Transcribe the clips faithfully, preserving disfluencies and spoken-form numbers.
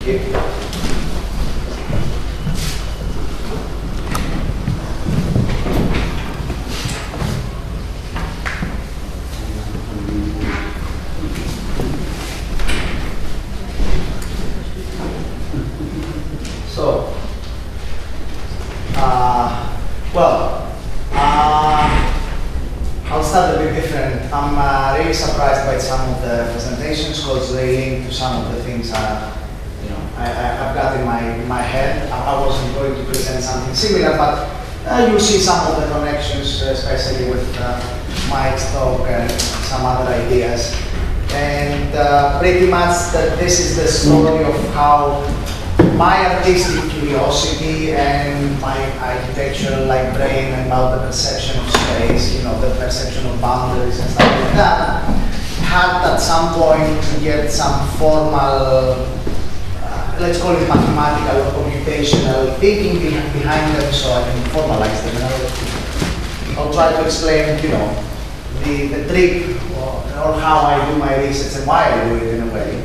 So, uh, well, uh, I'll start a bit different. I'm uh, really surprised by some of the presentations because they link to some of the things uh, you know, I, I, I've got in my, in my head. I, I wasn't going to present something similar, but uh, you see some of the connections, especially with uh, Mike's talk and some other ideas. And uh, pretty much that this is the story of how my artistic curiosity and my architectural like brain about the perception of space, you know, the perception of boundaries and stuff like that, had at some point to get some formal, uh, let's call it mathematical or computational thinking behind them so I can formalize them. You know? I'll try to explain, you know, the, the trick or, or how I do my research and why I do it in a way.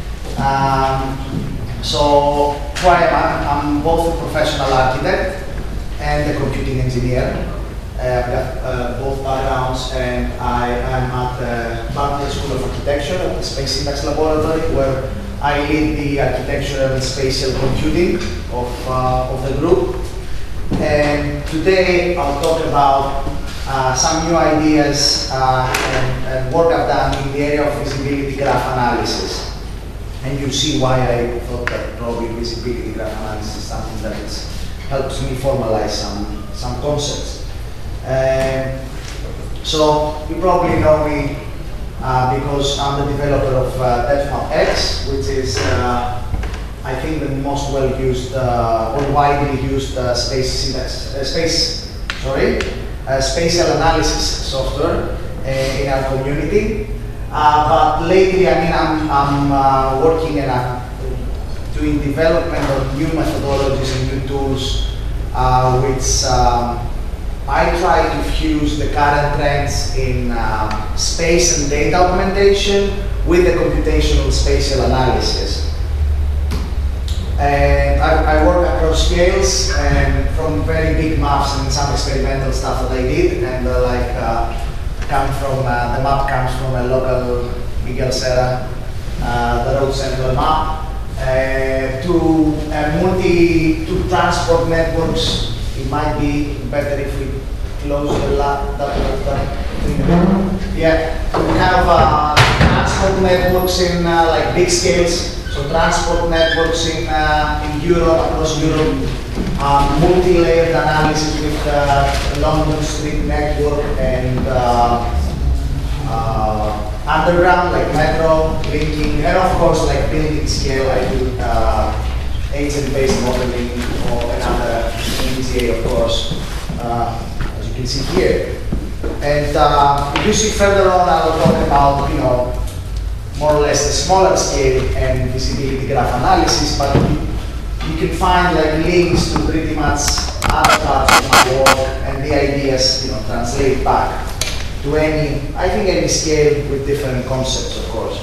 Um, So, who I am, I'm both a professional architect and a computing engineer. Uh, I've got uh, both backgrounds, and I am at the Barclay School of Architecture at the Space Syntax Laboratory, where I lead the architectural and spatial computing of, uh, of the group. And today I'll talk about uh, some new ideas uh, and, and work I've done in the area of visibility graph analysis. And you see why I thought that probably visibility graph analysis is something that is, helps me formalize some, some concepts. Uh, so you probably know me uh, because I'm the developer of uh, DefMapX, which is, uh, I think, the most well-used uh, or widely used uh, space syntax, uh, space, sorry, uh, spatial analysis software uh, in our community. Uh, but lately, I mean, I'm, I'm uh, working and uh, doing development of new methodologies and new tools, uh, which um, I try to fuse the current trends in uh, space and data augmentation with the computational spatial analysis. And I, I work across scales, and from very big maps and some experimental stuff that I did, and uh, like. Uh, come from, uh, the map comes from a local Miguel Serra, uh, the road central map, uh, to uh, multi, to transport networks. It might be better if we close the lap, that, that, that, yeah, to kind of uh, transport networks in uh, like big scales. So transport networks in, uh, in Europe, across Europe. Um, multi-layered analysis with uh, London Street network and uh, uh, underground, like metro, linking, and of course, like building scale. I do uh, agent-based modeling or another E T A, of course, uh, as you can see here. And uh, if you see further on, I'll talk about, you know, more or less the smaller scale and visibility graph analysis, but you can find like links to pretty much other parts of my work, and the ideas, you know, translate back to any, I think, any scale with different concepts, of course.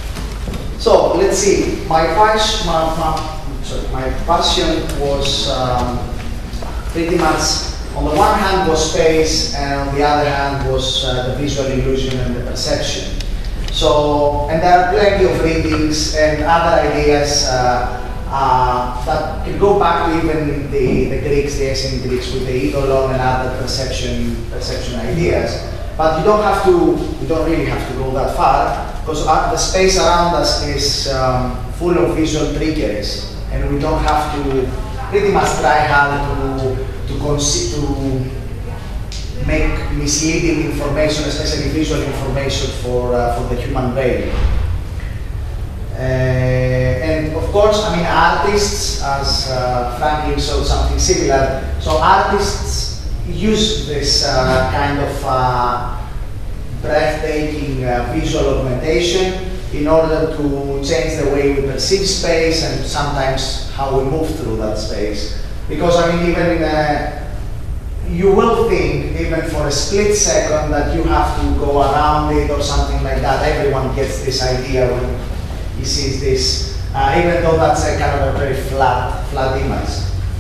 So let's see. My passion, my, my, sorry, my passion was um, pretty much, on the one hand was space, and on the other hand was uh, the visual illusion and the perception. So, and there are plenty of readings and other ideas uh, uh, that can go back to even the, the Greeks, the ancient Greeks, with the eidolon and other perception perception ideas. But you don't have to, you don't really have to go that far, because the space around us is um, full of visual triggers, and we don't have to pretty much try hard to to, to make misleading information, especially visual information, for uh, for the human brain. Uh, and of course, I mean, artists, as uh, Franklin showed something similar. So artists use this uh, kind of uh, breathtaking uh, visual augmentation in order to change the way we perceive space and sometimes how we move through that space. Because I mean, even in a, you will think, even for a split second, that you have to go around it or something like that. Everyone gets this idea when he sees this uh, even though that's a kind of a very flat, flat image.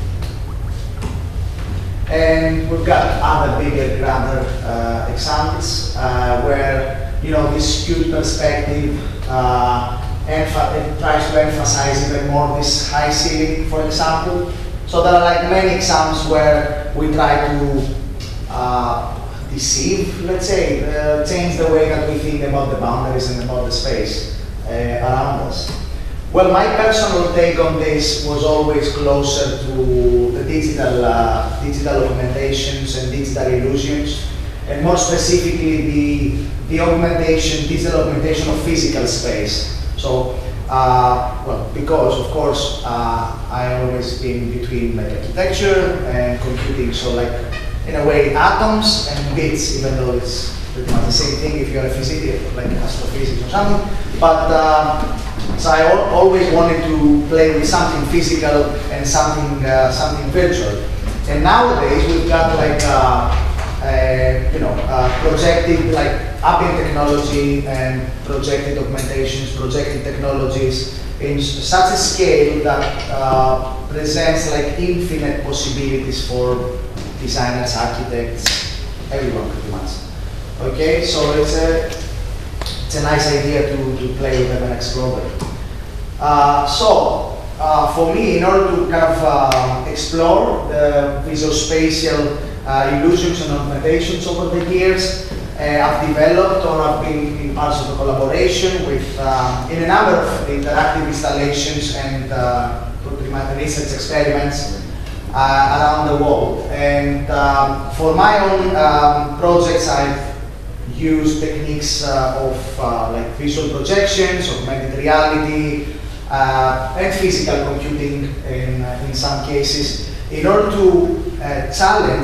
And we've got other bigger, grander uh, examples uh, where, you know, this skewed perspective uh, it tries to emphasize even more this high ceiling, for example. So there are like many examples where we try to uh, deceive, let's say, uh, change the way that we think about the boundaries and about the space uh, around us. Well, my personal take on this was always closer to the digital, uh, digital augmentations and digital illusions, and more specifically the, the augmentation, digital augmentation of physical space. So, uh, well, because of course uh, I always been between like architecture and computing, so like in a way atoms and bits, even though it's pretty much the same thing if you're a physicist, like astrophysics or something. But uh, so I al always wanted to play with something physical and something uh, something virtual. And nowadays we've got like uh, uh, you know uh, projected like Appian technology and projected augmentations, projected technologies in such a scale that uh, presents like infinite possibilities for designers, architects, everyone pretty much. Okay, so it's a it's a nice idea to, to play with them and explore them. Uh, so uh, for me, in order to kind of uh, explore the visual-spatial uh, illusions and augmentations over the years, uh, I've developed or I've been in parts of a collaboration with um, in a number of interactive installations and uh, research experiments uh, around the world. And um, for my own um, projects, I've used techniques uh, of uh, like visual projections, augmented reality, uh, and physical computing in, uh, in some cases, in order to uh, challenge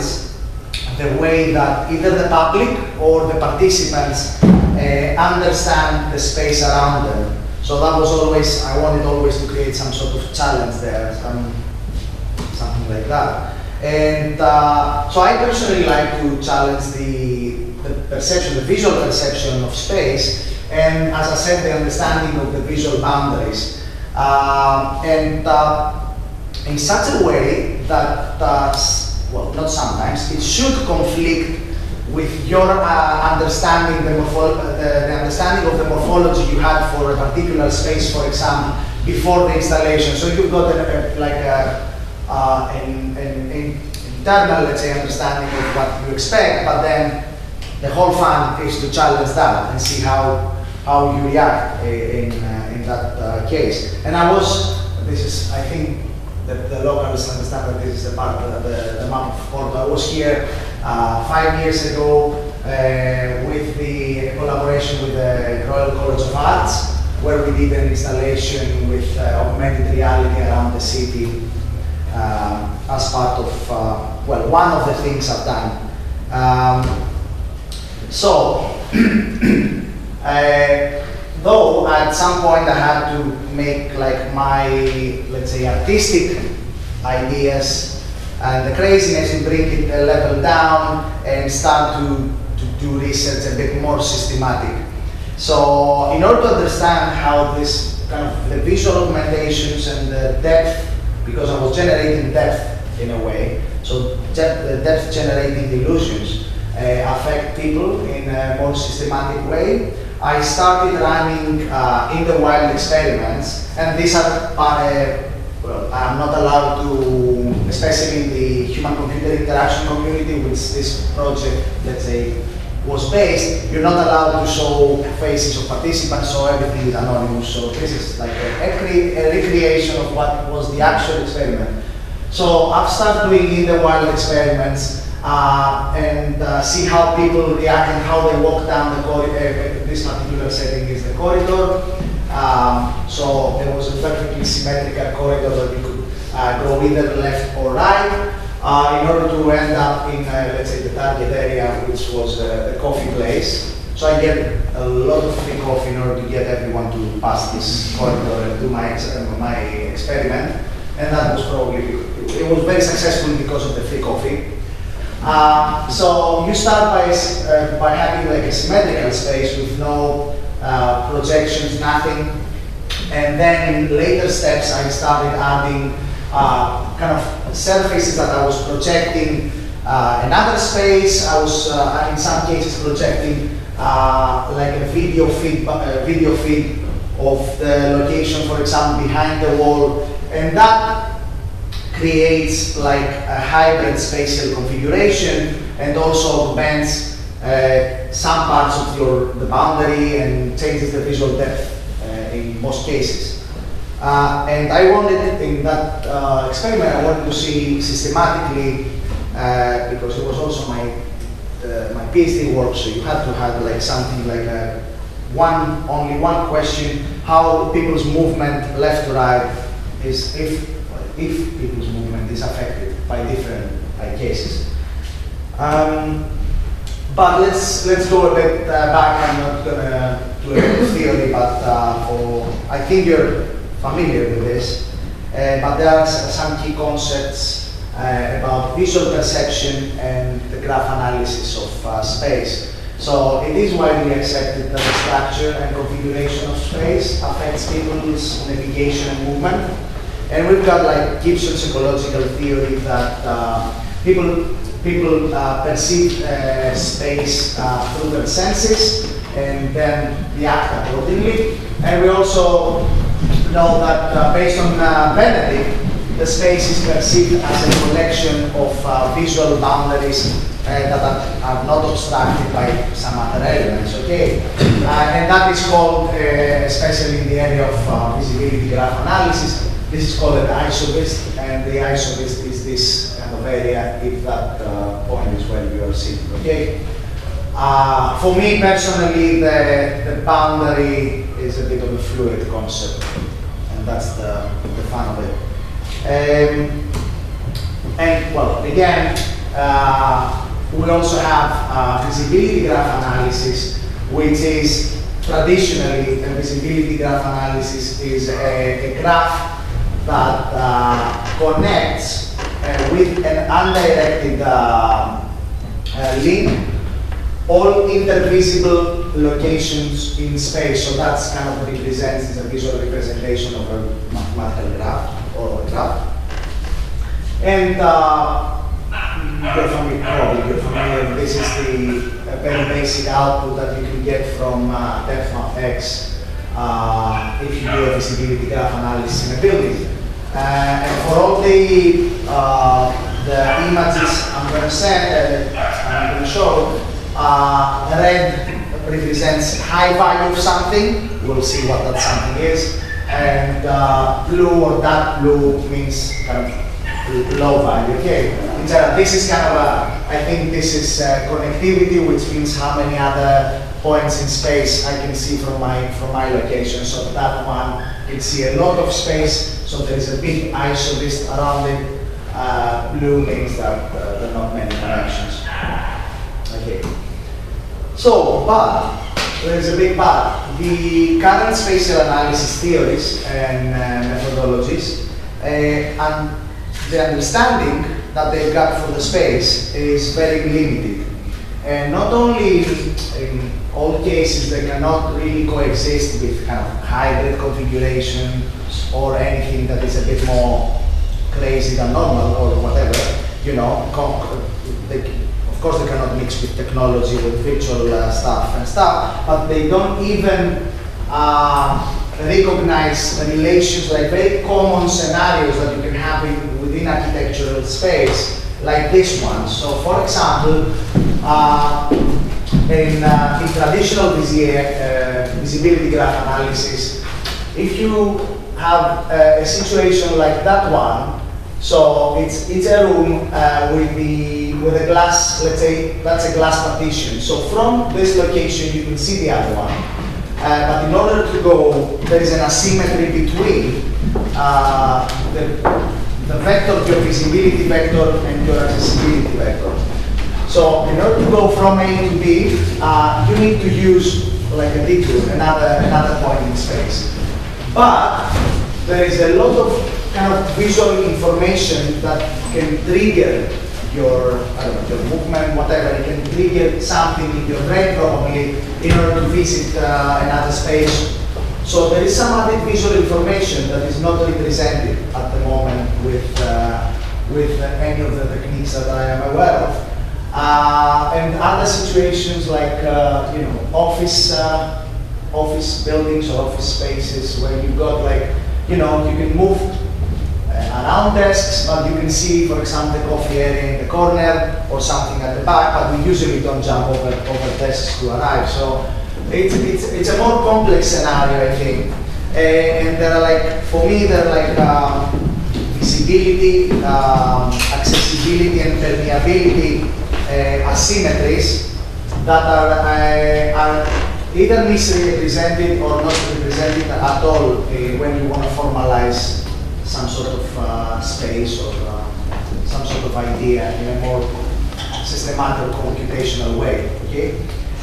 the way that either the public or the participants uh, understand the space around them. So that was always, I wanted always to create some sort of challenge there, some, something like that. And uh, so I personally like to challenge the, the perception, the visual perception of space, and as I said, the understanding of the visual boundaries. Uh, and uh, in such a way that, uh, well, not sometimes, it should conflict with your uh, understanding, the, morpho the, the understanding of the morphology you had for a particular space, for example, before the installation. So you've got a, a, like a, uh, an, an, an internal, let's say, understanding of what you expect, but then the whole fun is to challenge that and see how, how you react in, uh, in that uh, case. And I was, this is, I think, the, the locals understand that this is the part of the, the map of Porto. I was here uh, five years ago uh, with the collaboration with the Royal College of Arts, where we did an installation with uh, augmented reality around the city uh, as part of, uh, well, one of the things I've done. Um, so, uh, though at some point I had to make like my, let's say, artistic ideas and the craziness and bring it a level down and start to, to do research a bit more systematic. So in order to understand how this kind of the visual augmentations and the depth, because I was generating depth in a way, so the depth generating illusions uh, affect people in a more systematic way, I started running uh, in the wild experiments, and these are, uh, well, I'm not allowed to, especially in the human-computer interaction community, which this project, let's say, was based, you're not allowed to show faces of participants, so everything is anonymous. So this is like a, a, a recreation of what was the actual experiment. So I've started doing in the wild experiments, Uh, and uh, see how people react and how they walk down the corridor. Uh, this particular setting is the corridor. Um, so there was a perfectly symmetrical corridor that you could uh, go either left or right uh, in order to end up in, uh, let's say, the target area, which was uh, the coffee place. So I get a lot of free coffee in order to get everyone to pass this corridor and do my, ex my experiment. And that was probably, it was very successful because of the free coffee. Uh, so you start by, uh, by having like a symmetrical space with no uh, projections, nothing. And then in later steps, I started adding uh, kind of surfaces that I was projecting uh, another space. I was, uh, in some cases, projecting uh, like a video feed, uh, video feed of the location, for example, behind the wall. And that creates like a hybrid spatial configuration and also augments uh, some parts of your, the boundary and changes the visual depth uh, in most cases. Uh, and I wanted, in that uh, experiment, I wanted to see systematically, uh, because it was also my, uh, my PhD work, so you had to have like something like a one, only one question, how people's movement left to right is, if, if people's movement is affected by different uh, cases. Um, but let's, let's go a bit uh, back. I'm not gonna do a bit of theory, but uh, for, I think you're familiar with this, uh, but there are some key concepts uh, about visual perception and the graph analysis of uh, space. So it is widely accepted that the structure and configuration of space affects people's navigation and movement. And we've got like Gibson's ecological theory that uh, people, people uh, perceive uh, space uh, through their senses and then react accordingly. And we also know that uh, based on uh, Benedict, the space is perceived as a collection of uh, visual boundaries uh, that are, are not obstructed by some other elements, okay? Uh, and that is called, uh, especially in the area of uh, visibility graph analysis, this is called an isobist, and the isobist is this kind of area if that uh, point is where you are sitting, okay? Uh, for me personally, the, the boundary is a bit of a fluid concept, and that's the, the fun of it. Um, and well, again, uh, we also have uh, visibility graph analysis, which is traditionally, a visibility graph analysis is a, a graph that uh, connects uh, with an undirected uh, uh, link all intervisible locations in space. So that's kind of represents as a visual representation of a mathematical graph or a graph. And uh, you're familiar, probably you're familiar, this is the a very basic output that you can get from uh, depth map X uh, if you do a visibility graph analysis in a building. Uh, and for all the uh, the images I'm going to send, uh, I'm going to show, uh, red represents high value of something. We'll see what that something is. And uh, blue or dark blue means kind of low value. Okay, it's a, this is kind of a, I think this is uh, connectivity, which means how many other points in space I can see from my from my location. So that one can see a lot of space. So there is a big isobist around it. Uh, blue means that uh, there are not many connections. Okay. So, but there is a big but. The current spatial analysis theories and uh, methodologies uh, and the understanding that they've got for the space is very limited. And not only in all cases they cannot really coexist with kind of hybrid configuration or anything that is a bit more crazy than normal or whatever, you know, they, of course they cannot mix with technology, with virtual uh, stuff and stuff, but they don't even uh, recognize relations, like very common scenarios that you can have in, within architectural space, like this one. So for example, uh, in, uh, in traditional uh, visibility graph analysis, if you have uh, a situation like that one, so it's, it's a room uh, with, the, with a glass, let's say that's a glass partition. So from this location you can see the other one. Uh, but in order to go, there is an asymmetry between uh, the, the vector, your visibility vector, and your accessibility vector. So in order to go from A to B, uh, you need to use like a detour, another, another point in space. But there is a lot of kind of visual information that can trigger your, I don't know, your movement, whatever. It can trigger something in your brain probably in order to visit uh, another space So there is some added visual information that is not represented at the moment with, uh, with any of the techniques that I am aware of. Uh, and other situations like uh, you know, office, uh, office buildings or office spaces where you've got like, you know, you can move around desks, but you can see, for example, the coffee area in the corner or something at the back, but we usually don't jump over, over desks to arrive. So it's, it's, it's a more complex scenario, I think. And there are like, for me, there are like um, visibility, um, accessibility, and permeability uh, asymmetries that are, uh, are either misrepresented or not represented at all uh, when you want to formalize some sort of uh, space or uh, some sort of idea in a more systematic computational way. Okay.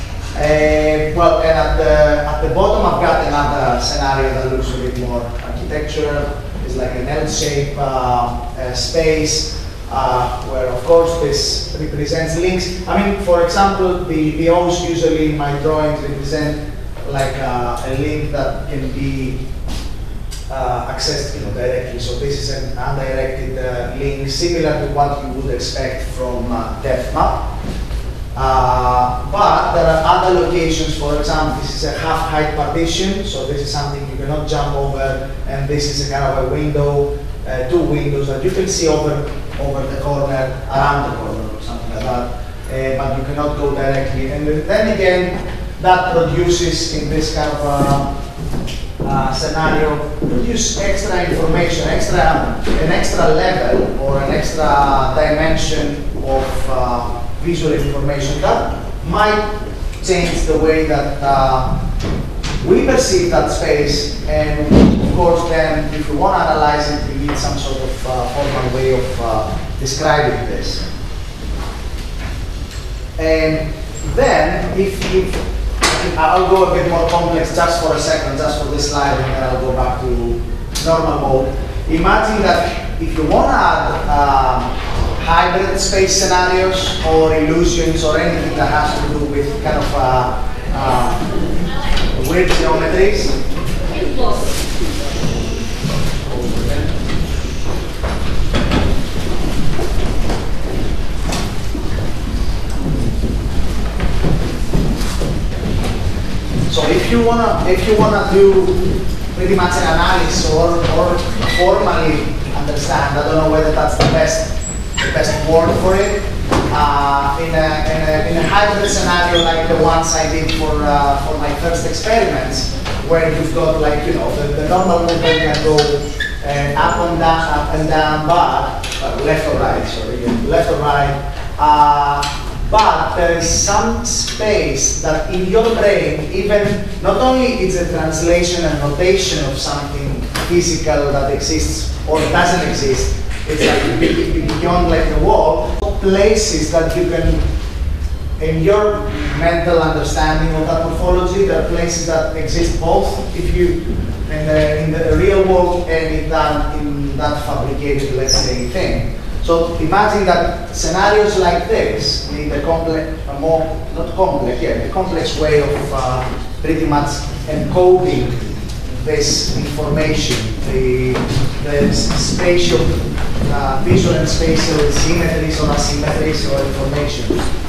Uh, well, and at the at the bottom, I've got another scenario that looks a bit more architectural. It's like an L-shaped uh, uh, space uh, where, of course, this represents links. I mean, for example, the the O's usually in my drawings represent like uh, a link that can be Uh, accessed, you know, directly. So this is an undirected uh, link, similar to what you would expect from uh, DepthMap. Uh, but there are other locations. For example, this is a half-height partition, so this is something you cannot jump over, and this is a kind of a window, uh, two windows that you can see over over the corner, around the corner, or something like that. Uh, but you cannot go directly. And then again, that produces in this kind of uh, Uh, scenario, produce extra information, extra an extra level or an extra dimension of uh, visual information that might change the way that uh, we perceive that space. And of course, then if we want to analyze it, we need some sort of uh, formal way of uh, describing this. And then, if, if I'll go a bit more complex just for a second, just for this slide, and then I'll go back to normal mode. Imagine that if you want to add um, hybrid space scenarios or illusions or anything that has to do with kind of uh, uh, weird geometries. So if you wanna, if you wanna do pretty much an analysis or, or formally understand, I don't know whether that's the best, the best word for it. Uh, in, a, in, a, in a hybrid scenario like the ones I did for uh, for my first experiments, where you've got like you know the, the normal movement can go uh, up and down, up and down, but uh, left or right, sorry, yeah, left or right. Uh, But there is some space that in your brain, even not only it's a translation and notation of something physical that exists or doesn't exist, it's like beyond like the wall, places that you can, in your mental understanding of that morphology, there are places that exist both if you, in the, in the real world and in that, in that fabricated, let's say, thing. So imagine that scenarios like this need a complex, a more, not complex, yeah, a complex way of uh, pretty much encoding this information, the, the spatial, uh, visual and spatial symmetries or asymmetries or information.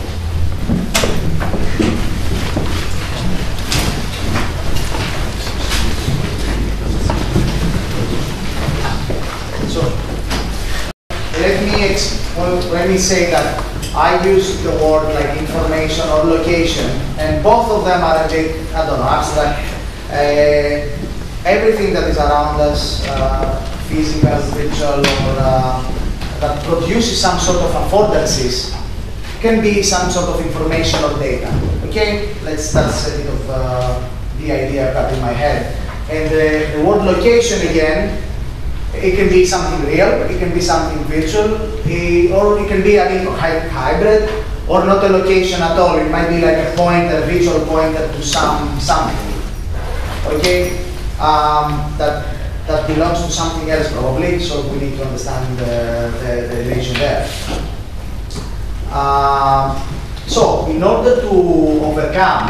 So, Let me, well, let me say that I use the word like information or location, and both of them are a bit, I don't know, abstract. Uh, everything that is around us, uh, physical, virtual, or uh, that produces some sort of affordances, can be some sort of information or data. Okay, let's that's a bit of uh, the idea I've got in my head. And uh, the word location again. It can be something real, it can be something virtual, or it can be I mean, hybrid, or not a location at all. It might be like a pointer, a visual pointer to some something. Okay, um, that that belongs to something else probably. So we need to understand the, the, the relation there. Uh, so in order to overcome uh,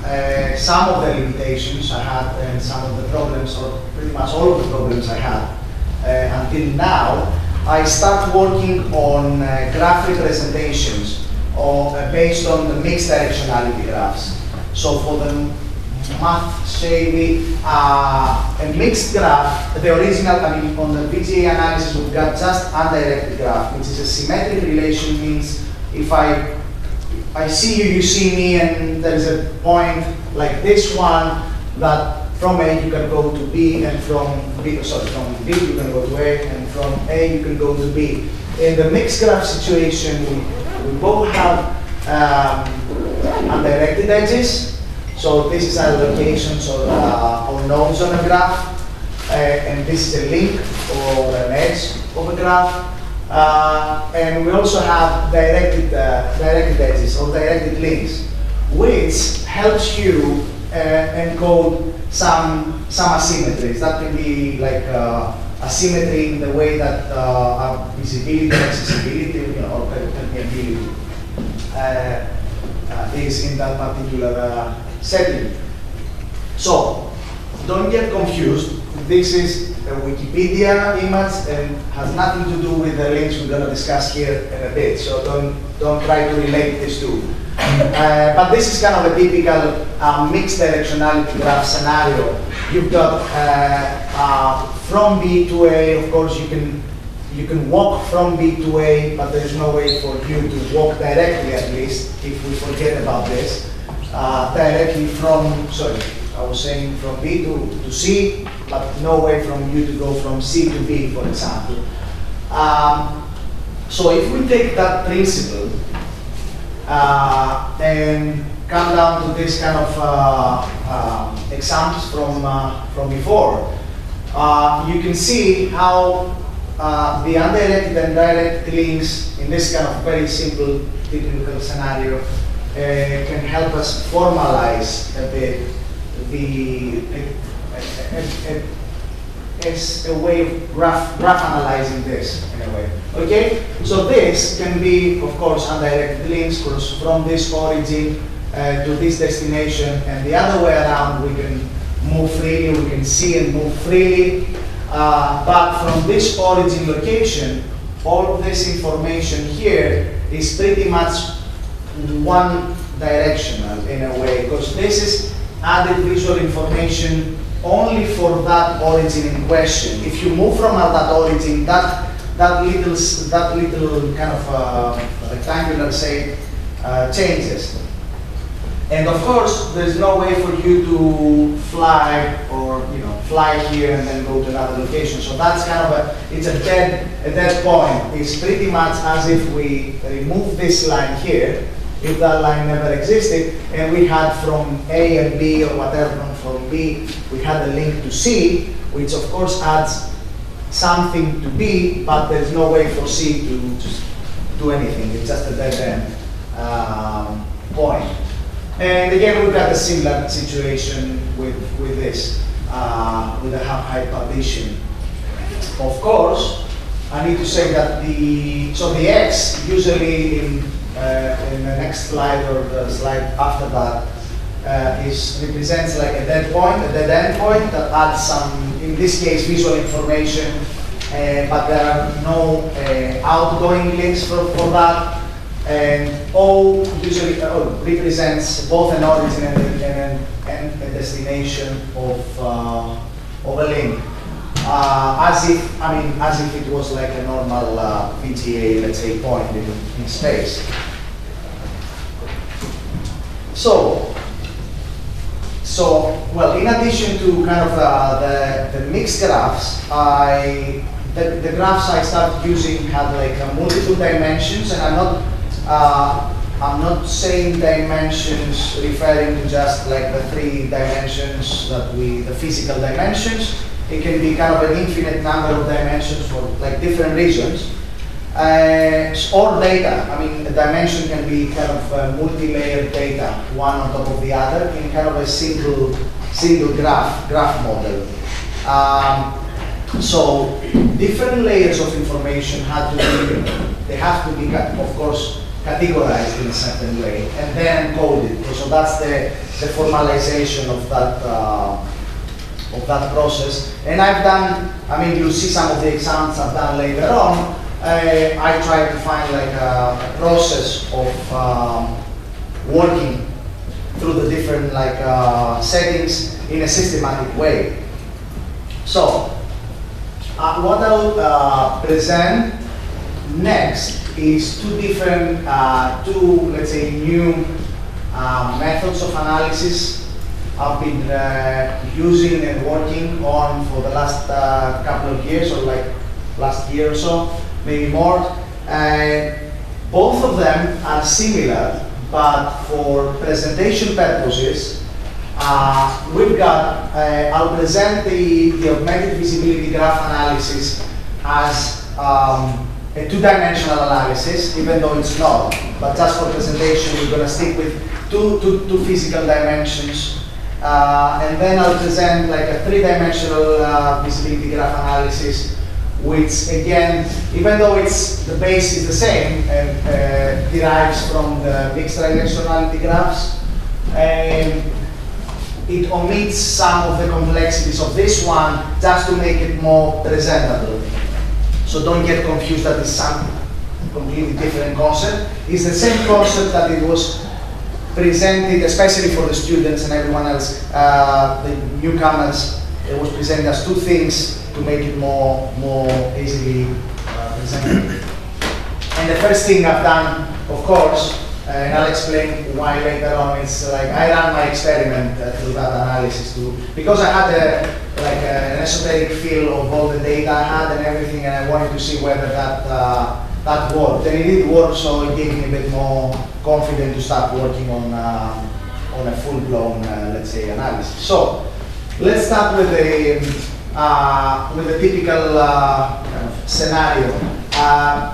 uh, some of the limitations I had and some of the problems, or pretty much all of the problems I had uh, until now, I start working on uh, graph representations or, uh, based on the mixed directionality graphs. So for the math savvy, uh, a mixed graph, the original, I mean, on the V G A analysis, we've got just undirected graph, which is a symmetric relation, means if I, I see you, you see me, and there is a point like this one that from A you can go to B, and from B, sorry, from B you can go to A, and from A you can go to B. In the mixed graph situation, we, we both have um, undirected edges. So this is our locations or, uh, or nodes on a graph, uh, and this is a link or an edge of a graph. Uh, and we also have directed, uh, directed edges or directed links, which helps you uh, encode some, some asymmetries. That can be like uh, asymmetry in the way that uh, visibility and accessibility, you know, or permeability uh, uh, is in that particular uh, setting. So, don't get confused. This is a Wikipedia image and has nothing to do with the links we're going to discuss here in a bit. So don't don't try to relate these two. Uh, but this is kind of a typical uh, mixed directionality graph scenario. You've got uh, uh, from B to A. Of course, you can you can walk from B to A, but there's no way for you to walk directly. At least, if we forget about this. Uh, directly from, sorry, I was saying from B to, to C, but no way from you to go from C to B, for example. Um, so if we take that principle uh, and come down to this kind of uh, uh, examples from, uh, from before, uh, you can see how uh, the undirected and direct links in this kind of very simple typical scenario Uh, can help us formalize a bit the as a, a, a, a way of graph, graph analyzing this in a way. Okay, so this can be, of course, undirected links from this origin uh, to this destination, and the other way around, we can move freely, we can see and move freely. Uh, but from this origin location, all of this information here is pretty much one directional in a way, because this is added visual information only for that origin in question. If you move from that origin, that that little that little kind of uh, rectangular shape uh, changes. And of course, there is no way for you to fly or you know fly here and then go to another location. So that's kind of a it's a dead a dead point. It's pretty much as if we remove this line here. If that line never existed, and we had from A and B or whatever, from B, we had a link to C, which of course adds something to B, but there's no way for C to just do anything. It's just a dead end um, point. And again, we've got a similar situation with, with this, uh, with the height partition. Of course, I need to say that the, so the X usually in Uh, in the next slide or the slide after that uh, is represents like a dead point, a dead end point that adds some, in this case, visual information, uh, but there are no uh, outgoing links for, for that. And O usually uh, represents both an origin and, and, and a destination of, uh, of a link. Uh, as if, I mean, as if it was like a normal uh, V G A, let's say, point in, in space. So, so well, in addition to kind of uh, the, the mixed graphs, I the, the graphs I started using had like uh, multiple dimensions, and I'm not uh, I'm not saying dimensions referring to just like the three dimensions that we the physical dimensions. It can be kind of an infinite number of dimensions for like different reasons. Uh, or data. I mean, the dimension can be kind of uh, multi-layered data, one on top of the other, in kind of a single, single graph, graph model. Um, so different layers of information had to be, they have to be, of course, categorized in a certain way, and then encoded. So that's the, the formalization of that uh, of that process. And I've done, I mean, you'll see some of the examples I've done later on. Uh, I try to find like a, a process of um, working through the different like uh, settings in a systematic way. So, uh, what I'll uh, present next is two different, uh, two, let's say, new uh, methods of analysis I've been uh, using and working on for the last uh, couple of years, or like last year or so, maybe more. Uh, both of them are similar, but for presentation purposes, uh, we've got, uh, I'll present the, the augmented visibility graph analysis as um, a two-dimensional analysis, even though it's not. But just for presentation, we're going to stick with two, two, two physical dimensions. Uh, and then I'll present like a three-dimensional uh, visibility graph analysis, which again, even though it's the base is the same and uh, derives from the mixed dimensionality graphs, and it omits some of the complexities of this one just to make it more presentable. So don't get confused that it's some completely different concept. It's the same concept that it was presented, especially for the students and everyone else, uh, the newcomers. It was presented as two things to make it more, more easily uh, presentable. And the first thing I've done, of course, uh, and I'll explain why later on, it's like I ran my experiment uh, through that analysis too, because I had a, like a, an esoteric feel of all the data I had and everything, and I wanted to see whether that uh, that worked. And it did work, so it gave me a bit more confident to start working on uh, on a full-blown, uh, let's say, analysis. So let's start with a uh, with a typical uh, kind of scenario. Uh,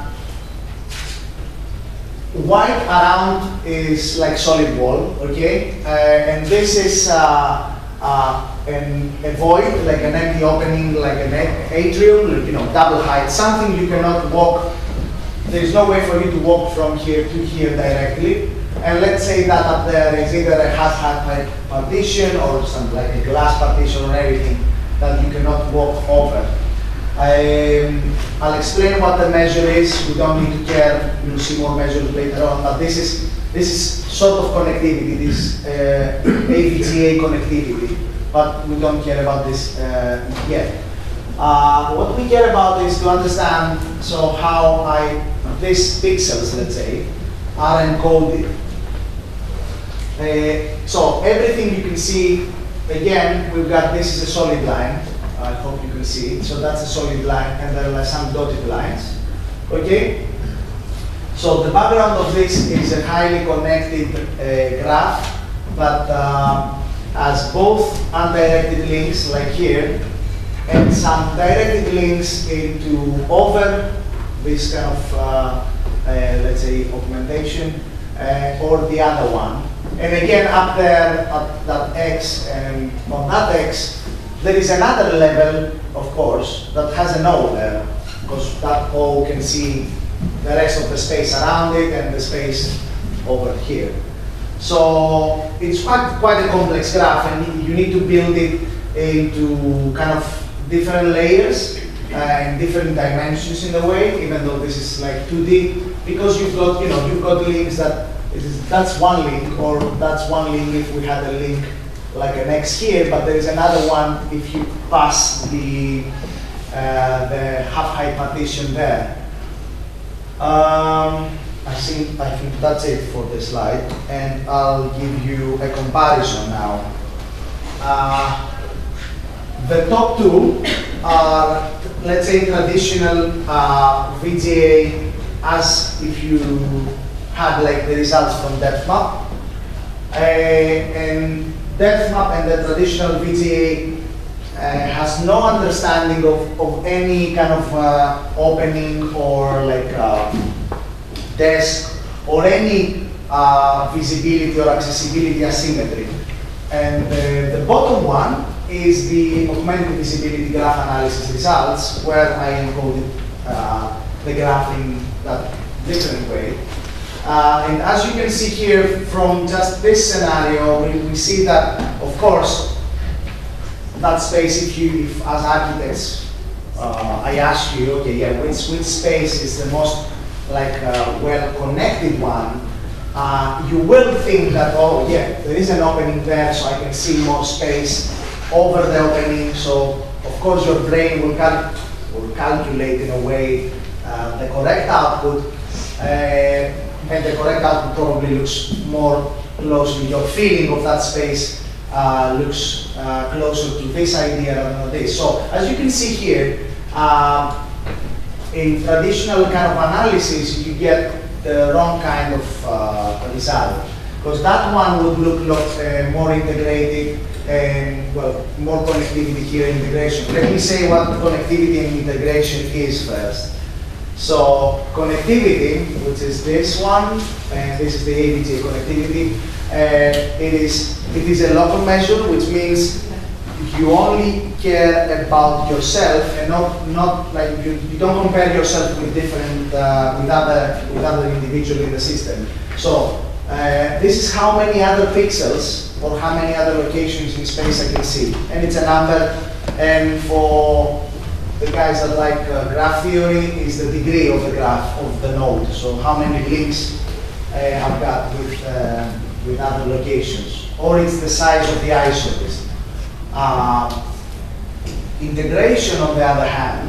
white around is like solid wall, okay, uh, and this is uh, uh, an, a void, like an empty opening, like an atrium, you know, double height, something you cannot walk. There is no way for you to walk from here to here directly. And let's say that up there is either a half-height partition or some like a glass partition or everything that you cannot walk over. Um, I'll explain what the measure is. We don't need to care. You'll see more measures later on. But this is this is sort of connectivity, this uh, A V G A connectivity. But we don't care about this uh, yet. Uh, what we care about is to understand so how I these pixels, let's say, are encoded. Uh, so everything you can see, again, we've got this is a solid line. I hope you can see it. So that's a solid line, and there are some dotted lines. Okay. So the background of this is a highly connected uh, graph that uh, has both undirected links, like here, and some directed links into over this kind of, uh, uh, let's say, augmentation, uh, or the other one. And again, up there at that X, and on that X, there is another level, of course, that has an O there, because that O can see the rest of the space around it and the space over here. So it's quite, quite a complex graph, and you need to build it into kind of different layers uh, and different dimensions in a way, even though this is like two D, because you've got, you know, you've got links that it is, that's one link, or that's one link if we had a link like an X here, but there is another one if you pass the uh, the half-height partition there. Um, I think I think that's it for the slide, and I'll give you a comparison now. Uh, the top two are, let's say, traditional uh, V G A, as if you had like the results from DepthMap, uh, and DepthMap and the traditional V G A uh, has no understanding of, of any kind of uh, opening or like uh, desk or any uh, visibility or accessibility asymmetry. And uh, the bottom one is the augmented visibility graph analysis results, where I encoded uh, the graph in that different way. Uh, and as you can see here from just this scenario, we, we see that, of course, that space, if you, if as architects, uh, I ask you, okay, yeah, which, which space is the most like uh, well-connected one, uh, you will think that, oh yeah, there is an opening there, so I can see more space over the opening. So of course your brain will, cal will calculate in a way uh, the correct output, uh, and the correct output probably looks more closely, your feeling of that space uh, looks uh, closer to this idea rather than this. So as you can see here, uh, in traditional kind of analysis, you get the wrong kind of uh, result, because that one would look lot, uh, more integrated and, well, more connectivity here, integration. Let me say what connectivity and integration is first. So connectivity, which is this one, and this is the A V G A connectivity, uh, it is it is a local measure, which means you only care about yourself and not not like you, you don't compare yourself with different uh, with other with other individuals in the system. So uh, this is how many other pixels or how many other locations in space I can see, and it's a number. And for the guys that like uh, graph theory, is the degree of the graph of the node. So how many links uh, I've got with uh, with other locations, or it's the size of the isoist. Uh, integration, on the other hand,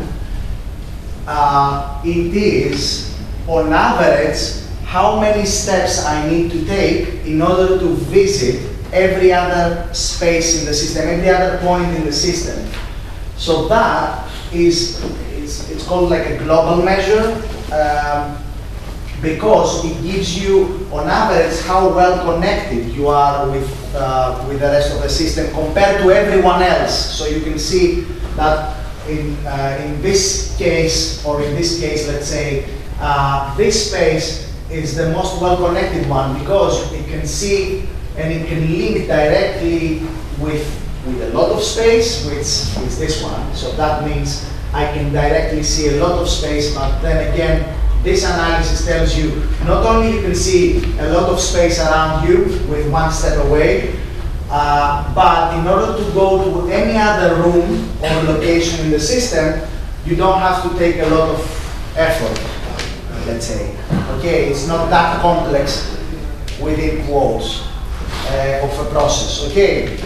uh, it is, on average, how many steps I need to take in order to visit every other space in the system, every other point in the system. So that is, is it's called like a global measure, um, because it gives you, on average, how well connected you are with, uh, with the rest of the system compared to everyone else. So you can see that in, uh, in this case, or in this case, let's say, uh, this space is the most well connected one because it can see and it can link directly with, with a lot of space, which is this one. So that means I can directly see a lot of space, but then again, this analysis tells you not only you can see a lot of space around you with one step away, uh, but in order to go to any other room or location in the system, you don't have to take a lot of effort, let's say. Okay, it's not that complex within quotes uh, of a process. Okay.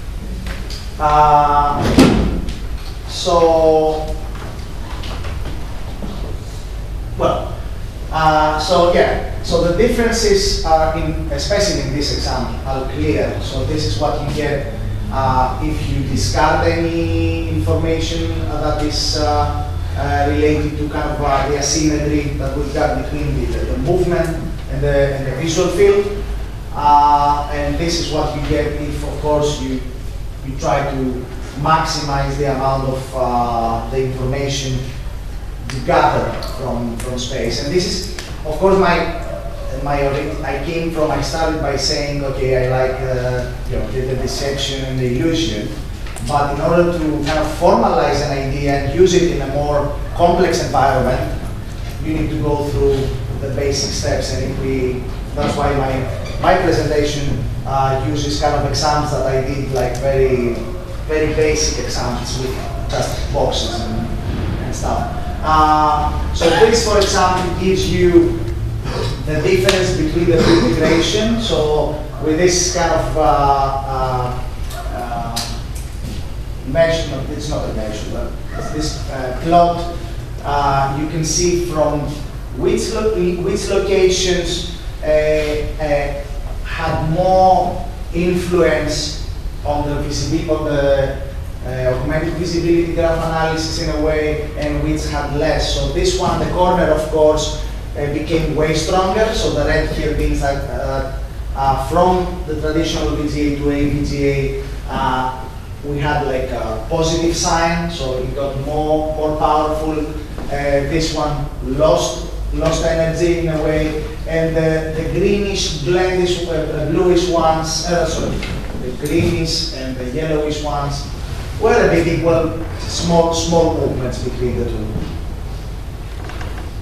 Uh, so. Well, uh, so yeah, so the differences are, in, especially in this example, are clear. So this is what you get uh, if you discard any information uh, that is uh, uh, related to kind of uh, the asymmetry that we've got between the, the movement and the, and the visual field. Uh, and this is what you get if, of course, you, you try to maximize the amount of uh, the information you gather from, from space. And this is, of course, my, my, I came from, I started by saying, okay, I like uh, you know, the, the deception and the illusion, but in order to kind of formalize an idea and use it in a more complex environment, you need to go through the basic steps. And if we, that's why my, my presentation uh, uses kind of examples that I did, like very, very basic examples with just boxes and, and stuff. Uh, so this, for example, gives you the difference between the two integration. So with this kind of uh, uh, uh, measure, no, it's not a measure, but it's this uh, plot, uh, you can see from which, lo which locations uh, uh, had more influence on the visibility, on the Uh, augmented visibility graph analysis in a way, and which had less. So this one, the corner, of course, uh, became way stronger. So the red here means that uh, uh, from the traditional V G A to A V G A, uh, we had like a positive sign, so it got more more powerful. Uh, this one lost lost energy in a way, and the, the greenish, blendish, uh, bluish ones, uh, sorry, the greenish and the yellowish ones were a bit equal, small, small movements between the two.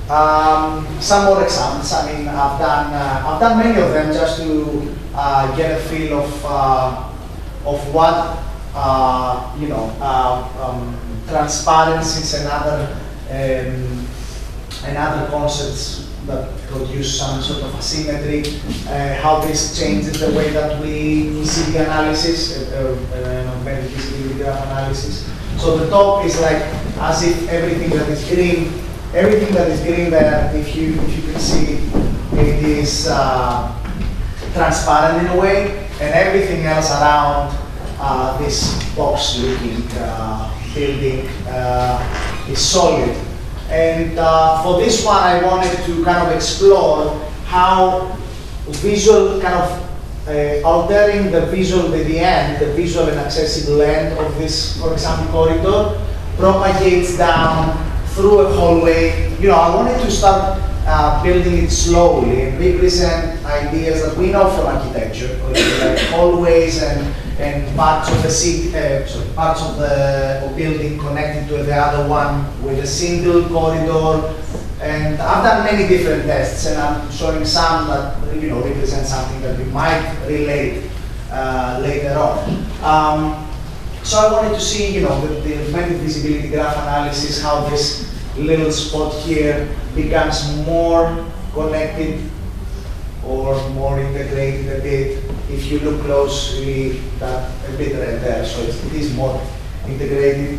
Um, some more examples. I mean, I've done uh, I've done many of them just to uh, get a feel of uh, of what uh, you know uh, um, transparencies and other um, and other concepts that produce some sort of asymmetry. Uh, how this changes the way that we see the analysis, uh, uh, embedded visibility graph analysis. So the top is like as if everything that is green. Everything that is green there, if you if you can see, it is uh, transparent in a way, and everything else around uh, this box-looking uh, building uh, is solid. And uh, for this one, I wanted to kind of explore how visual kind of uh, altering the visual at the end, the visual and accessible end of this, for example, corridor, propagates down through a hallway. You know, I wanted to start uh, building it slowly and represent ideas that we know from architecture, like hallways and, and parts of the city, uh, sorry, parts of the of building connected to the other one with a single corridor. And I've done many different tests, and I'm showing some that you know represent something that we might relate uh, later on. Um, So I wanted to see, you know, the, the embedded visibility graph analysis, how this little spot here becomes more connected or more integrated a bit. If you look closely, that a bit right there, so it's, it is more integrated.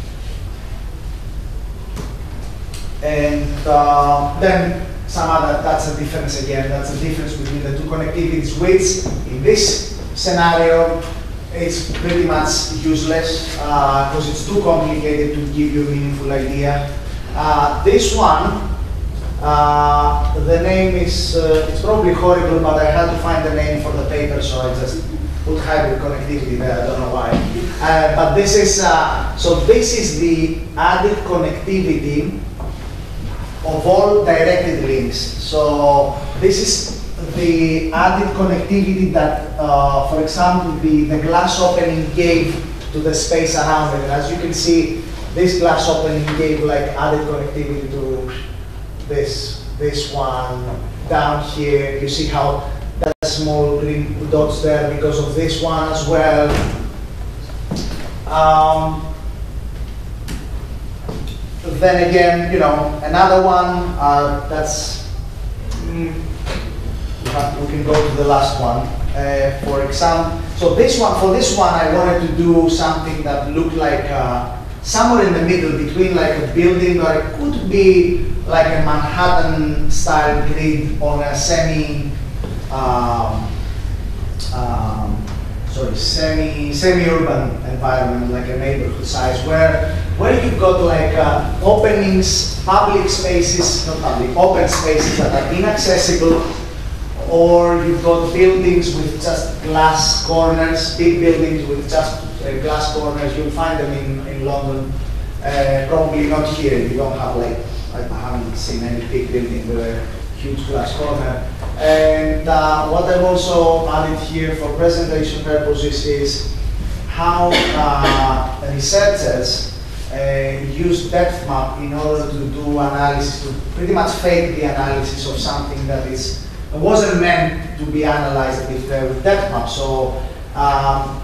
And uh, then some other, that's a difference again, that's a difference between the two connectivities, which in this scenario, it's pretty much useless because uh, it's too complicated to give you a meaningful idea. Uh, this one, uh, the name is, uh, it's probably horrible, but I had to find the name for the paper, so I just put hybrid connectivity there, I don't know why. Uh, but this is, uh, so this is the added connectivity of all directed links. So this is the added connectivity that, uh, for example, the, the glass opening gave to the space around it. As you can see, this glass opening gave like added connectivity to this, this one down here. You see how that small green dots there because of this one as well. Um, then again, you know, another one uh, that's. Mm, we can go to the last one. Uh, for example, so this one, for this one, I wanted to do something that looked like uh, somewhere in the middle between like a building, or it could be like a Manhattan-style grid on a semi, um, um, sorry, semi semi-urban environment, like a neighborhood size, where where you've got like uh, openings, public spaces, not public, open spaces that are inaccessible. Or you've got buildings with just glass corners, big buildings with just uh, glass corners. You'll find them in, in London. Uh, probably not here. You don't have like, I haven't seen any big building with a huge glass corner. And uh, what I've also added here for presentation purposes is how uh, researchers uh, use depth map in order to do analysis, to pretty much fake the analysis of something that is It wasn't meant to be analyzed with, uh, with depth map. So um,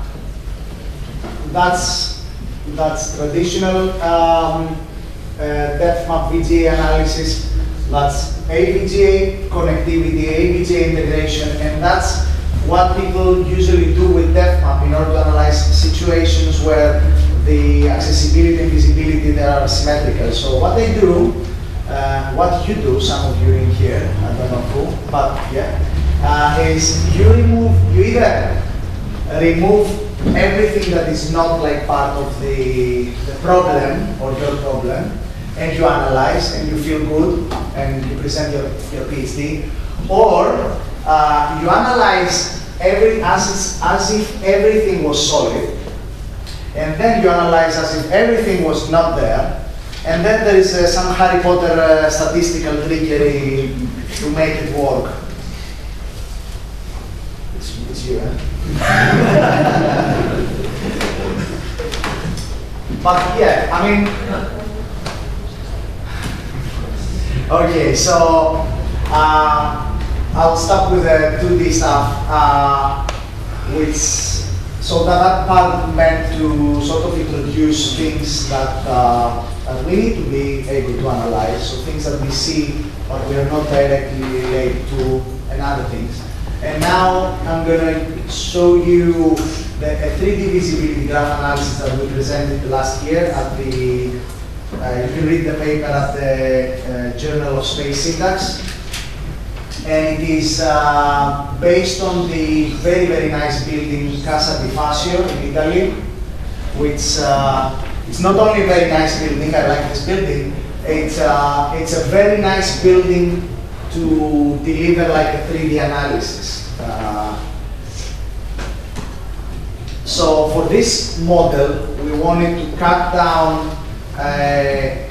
that's that's traditional um, uh, depth map V G A analysis. That's A V G A connectivity, A V G A integration, and that's what people usually do with depth map in order to analyze situations where the accessibility and visibility they are symmetrical. So what they do. Uh, what you do, some of you in here, I don't know who, but yeah, uh, is you remove, you either remove everything that is not like part of the, the problem or your problem, and you analyze and you feel good and you present your, your PhD, or uh, you analyze every, as, as if everything was solid, and then you analyze as if everything was not there. And then there is uh, some Harry Potter uh, statistical trickery to make it work. It's, it's you, eh? But yeah, I mean, Okay, so uh, I'll start with the two D stuff, uh, which so that, that part meant to sort of introduce things that, uh, that we need to be able to analyze, so things that we see but we are not directly related to, and other things. And now I'm going to show you the a three D visibility graph analysis that we presented last year at the, uh, you can read the paper at the uh, Journal of Space Syntax. And it is uh, based on the very, very nice building Casa di Fascio in Italy, which uh, it's not only a very nice building, I like this building, it's, uh, it's a very nice building to deliver like a three D analysis. Uh, so for this model, we wanted to cut down uh,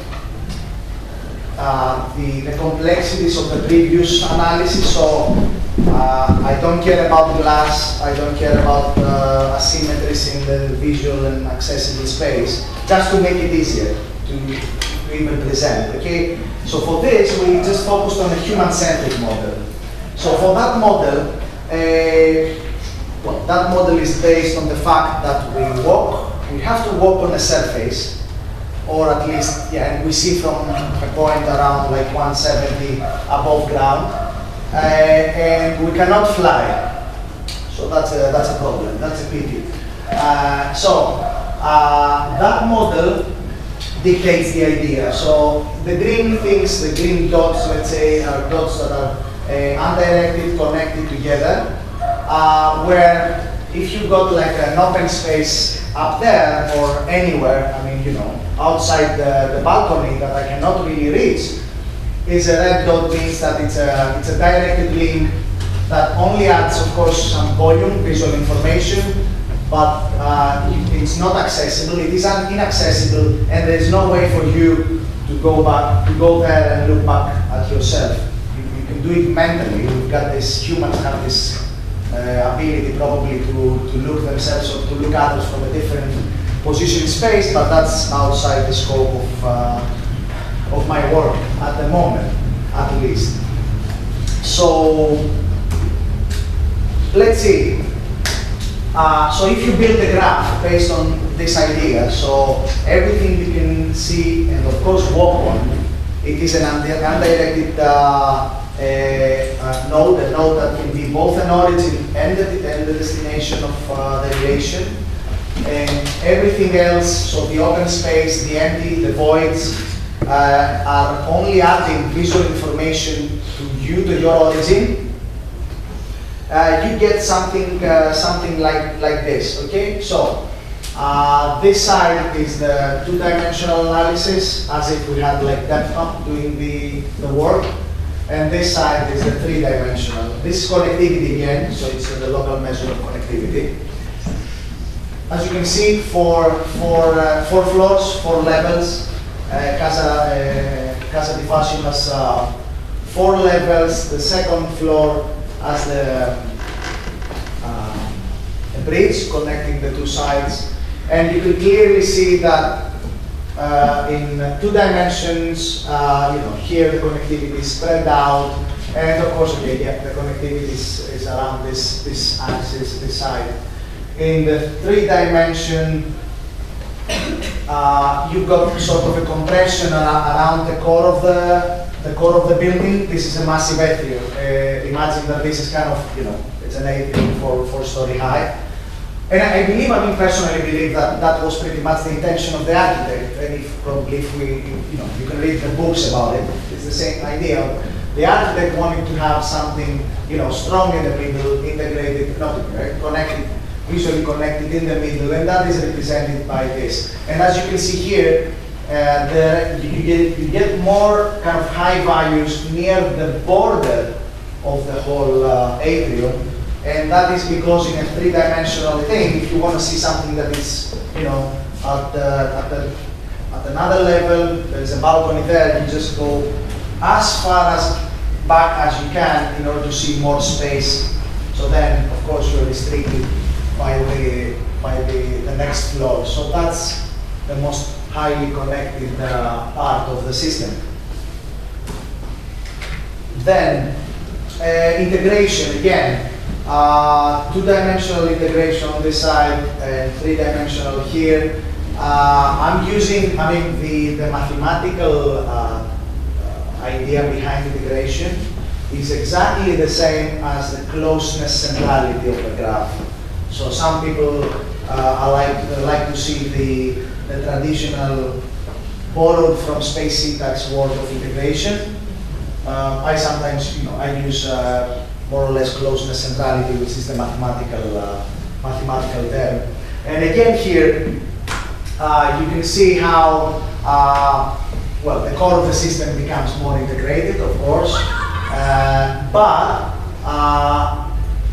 uh, the, the complexities of the previous analysis. So uh, I don't care about glass, I don't care about uh, asymmetries in the visual and accessible space, just to make it easier to even present, okay? So for this, we just focused on a human-centric model. So for that model, uh, well, that model is based on the fact that we walk, we have to walk on a surface, or at least, yeah, and we see from a point around like one seventy above ground, uh, and we cannot fly. So that's a, that's a problem, that's a pity. Uh, so uh, that model dictates the idea. So the green things, the green dots, let's say, are dots that are uh, undirected, connected together, uh, where if you got like an open space up there or anywhere, I mean, you know, outside the, the balcony that I cannot really reach, is a red dot means that it's a, it's a directed link that only adds, of course, some volume, visual information, but uh, it's not accessible, it is inaccessible, and there is no way for you to go back, to go there and look back at yourself. You, you can do it mentally. We've got this, humans have this uh, ability probably to, to look themselves or to look at us from a different position in space, but that's outside the scope of, uh, of my work at the moment, at least. So, let's see. Uh, so if you build a graph based on this idea, so everything you can see and of course walk on, it is an undirected uh, uh, uh, node, a node that can be both an origin and the, and the destination of uh, the relation. And everything else, so the open space, the empty, the voids, uh, are only adding visual information to you, to your origin. Uh, you get something, uh, something like, like this, okay? So, uh, this side is the two-dimensional analysis, as if we had like DEFCON doing the, the work. And this side is the three-dimensional. This is connectivity again, so it's the local measure of connectivity. As you can see, four, four, uh, four floors, four levels. Uh, Casa, uh, Casa di Fascio has uh, four levels. The second floor as the uh, a bridge connecting the two sides. And you can clearly see that uh, in uh, two dimensions, uh, you know, here the connectivity is spread out. And of course, okay, yeah, the connectivity is, is around this, this axis, this side. In the three dimension, uh, you've got sort of a compression around the core of the the core of the building. This is a massive atrium. Uh, imagine that this is kind of, you know, it's an atrium for four story high. And I, I believe, I mean, personally believe that that was pretty much the intention of the architect. And if probably if we, you know, you can read the books about it, it's the same idea. The architect wanted to have something, you know, strong in the middle, integrated, not right, connected, visually connected in the middle, and that is represented by this. And as you can see here, Uh, the, you, get, you get more kind of high values near the border of the whole uh, atrium, and that is because in a three-dimensional thing, if you want to see something that is, you know, at, the, at, the, at another level, there is a balcony there, you just go as far as back as you can in order to see more space. So then, of course, you're restricted by the by the, the next floor. So that's the most highly connected uh, part of the system. Then, uh, integration, again, uh, two-dimensional integration on this side and three-dimensional here. Uh, I'm using, I mean, the, the mathematical uh, idea behind integration is exactly the same as the closeness centrality of the graph. So some people uh, are like, uh, like to see the, the traditional borrowed from space syntax word of integration. Uh, I sometimes, you know, I use uh, more or less closeness centrality, which is the mathematical, uh, mathematical term. And again here, uh, you can see how uh, well, the core of the system becomes more integrated, of course, uh, but uh,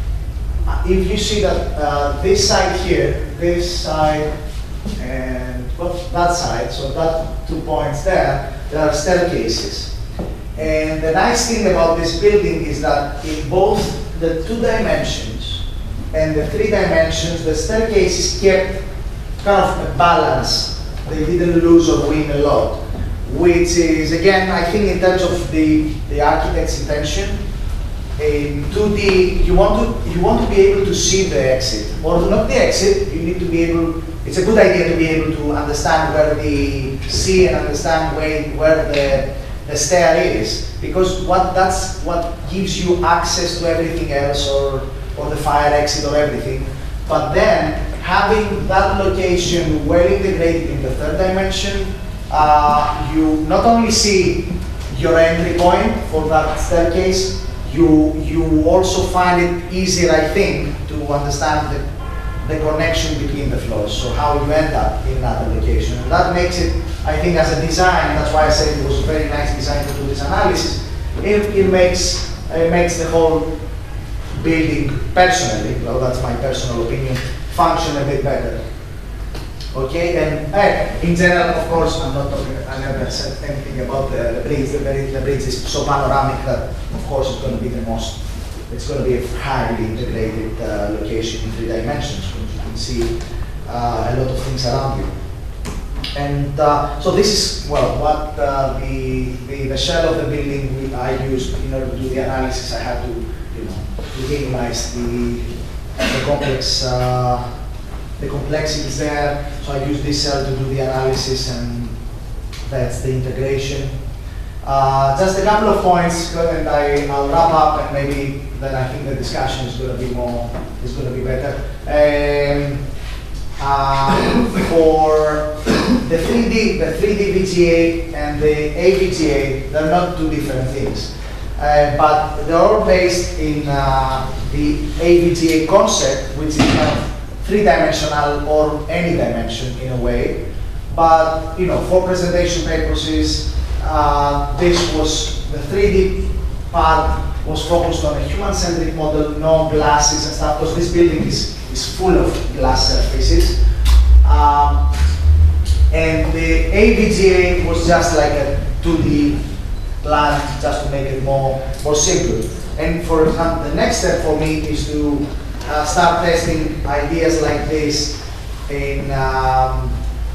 if you see that uh, this side here, this side, and well, that side, so that two points there, there are staircases. And the nice thing about this building is that in both the two dimensions and the three dimensions, the staircases kept kind of a balance. They didn't lose or win a lot. Which is, again, I think in terms of the, the architect's intention, in two D, you want to you want to be able to see the exit, or not the exit. You need to be able. It's a good idea to be able to understand where the see and understand where where the the stair is, because what that's what gives you access to everything else, or or the fire exit or everything. But then having that location well integrated in the third dimension. Uh, you not only see your entry point for that staircase, you you also find it easier, I think, to understand the, the connection between the floors, so how you end up in that location. And that makes it, I think, as a design, that's why I said it was a very nice design to do this analysis, it, it, makes, it makes the whole building, personally, well, that's my personal opinion, function a bit better. Okay, and uh, in general, of course, I'm not talking, I never said anything about the, the bridge. The, the bridge is so panoramic that, of course, it's going to be the most, it's going to be a highly integrated uh, location in three dimensions, because you can see uh, a lot of things around you. And uh, so this is, well, what uh, the, the, the shell of the building we, I used in order to do the analysis. I had to, you know, to minimize the, the complex uh, the complexity is there, so I use this cell to do the analysis, and that's the integration. Uh, just a couple of points, and I, I'll wrap up, and maybe then I think the discussion is going to be more, is going to be better. Um, uh, for the three D, the three D V G A and the A V G A, they're not two different things, uh, but they're all based in uh, the A V G A concept, which is kind of three-dimensional or any dimension in a way, but you know, for presentation purposes, uh, this was the three D part was focused on a human-centric model, no glasses and stuff, because this building is is full of glass surfaces, um, and the A V G A was just like a two D plan, just to make it more more simple. And for example, the next step for me is to Uh, start testing ideas like this in um,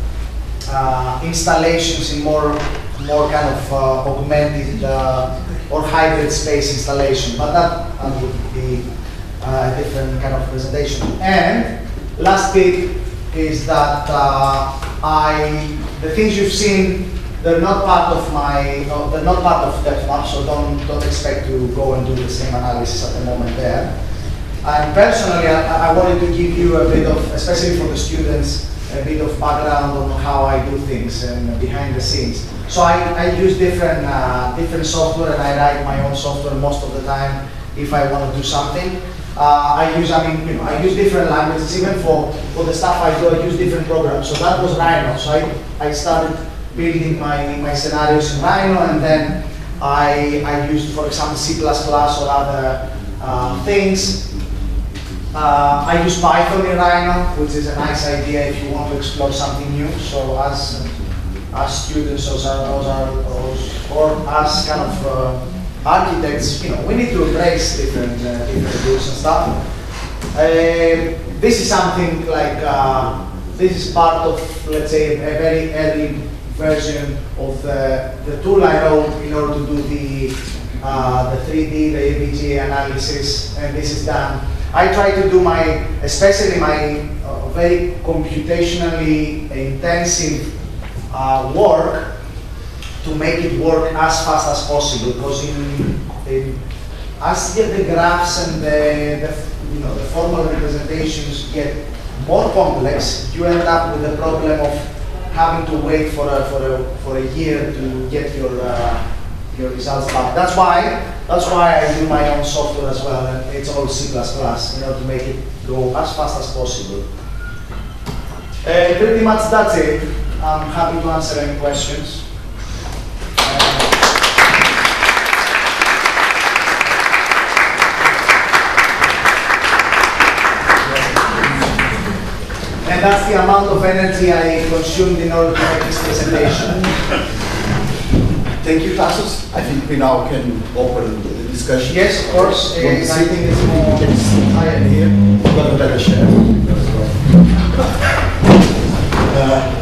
uh, installations in more, more kind of uh, augmented uh, or hybrid space installation. But that uh, would be uh, a different kind of presentation. And last bit is that uh, I, the things you've seen, they're not part of my, no, they're not part of DepthMap, so don't don't expect to go and do the same analysis at the moment there. And personally, I, I wanted to give you a bit of, especially for the students, a bit of background on how I do things and behind the scenes. So I, I use different uh, different software, and I write my own software most of the time if I want to do something. Uh, I use, I mean, you know, I use different languages. Even for, for the stuff I do, I use different programs. So that was Rhino. So I, I started building my, my scenarios in Rhino, and then I, I used, for example, C plus plus or other uh, things. Uh, I use Python in Rhino, which is a nice idea if you want to explore something new. So as as students or, or, or as kind of uh, architects, you know, we need to embrace different uh, different tools and stuff. Uh, this is something like uh, this is part of, let's say, a very early version of the, the tool I wrote in order to do the uh, the three D, the A V G analysis, and this is done. I try to do my, especially my uh, very computationally intensive uh, work to make it work as fast as possible, because in, in as you get the graphs and the, the, you know, the formal representations get more complex, you end up with the problem of having to wait for a, for a, for a year to get your, uh, your results back. That's why, that's why I do my own software as well, and it's all C plus plus, you know, to make it go as fast as possible. Uh, pretty much that's it. I'm happy to answer any questions. And that's the amount of energy I consumed in order to make this presentation. Thank you, Tassos. I think we now can open the discussion. Yes, of course. Uh, I sit, think it's more higher here. We've got a better share. uh,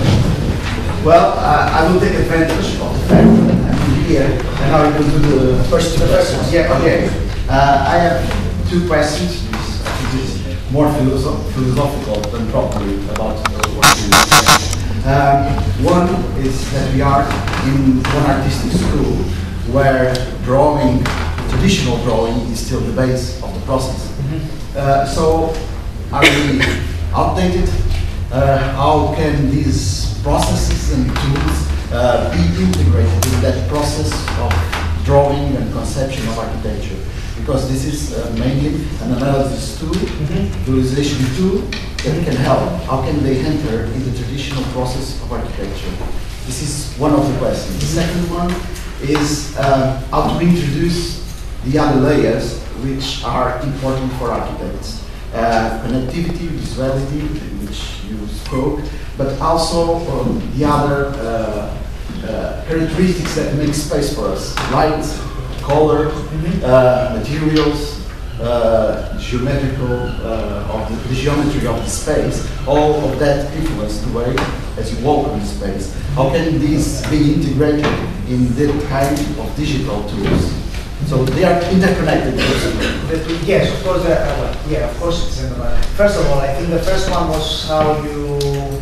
well, uh, I will take advantage of the fact that I'm here, and I will do the first two questions. Yeah, okay. Uh, I have two questions. This is more philosoph philosophical than probably about uh, what you do. Um, one is that we are in one artistic school where drawing, traditional drawing, is still the base of the process. Mm-hmm. uh, so, are we outdated? Uh, how can these processes and tools uh, be integrated in that process of drawing and conception of architecture? Because this is uh, mainly an analysis tool, mm-hmm. visualization tool that can help. How can they enter in the traditional process of architecture? This is one of the questions. The second one is uh, how to introduce the other layers which are important for architects. Uh, connectivity, visuality, which you spoke, but also um, the other uh, uh, characteristics that make space for us. Light, color, mm-hmm. uh, materials, uh, geometrical, uh, of the, the geometry of the space, all of that influence the way as you walk in the space. How can these be integrated in that kind of digital tools? So they are interconnected. Yes, of course. Uh, well, yeah, of course it's interconnected. First of all, I think the first one was how you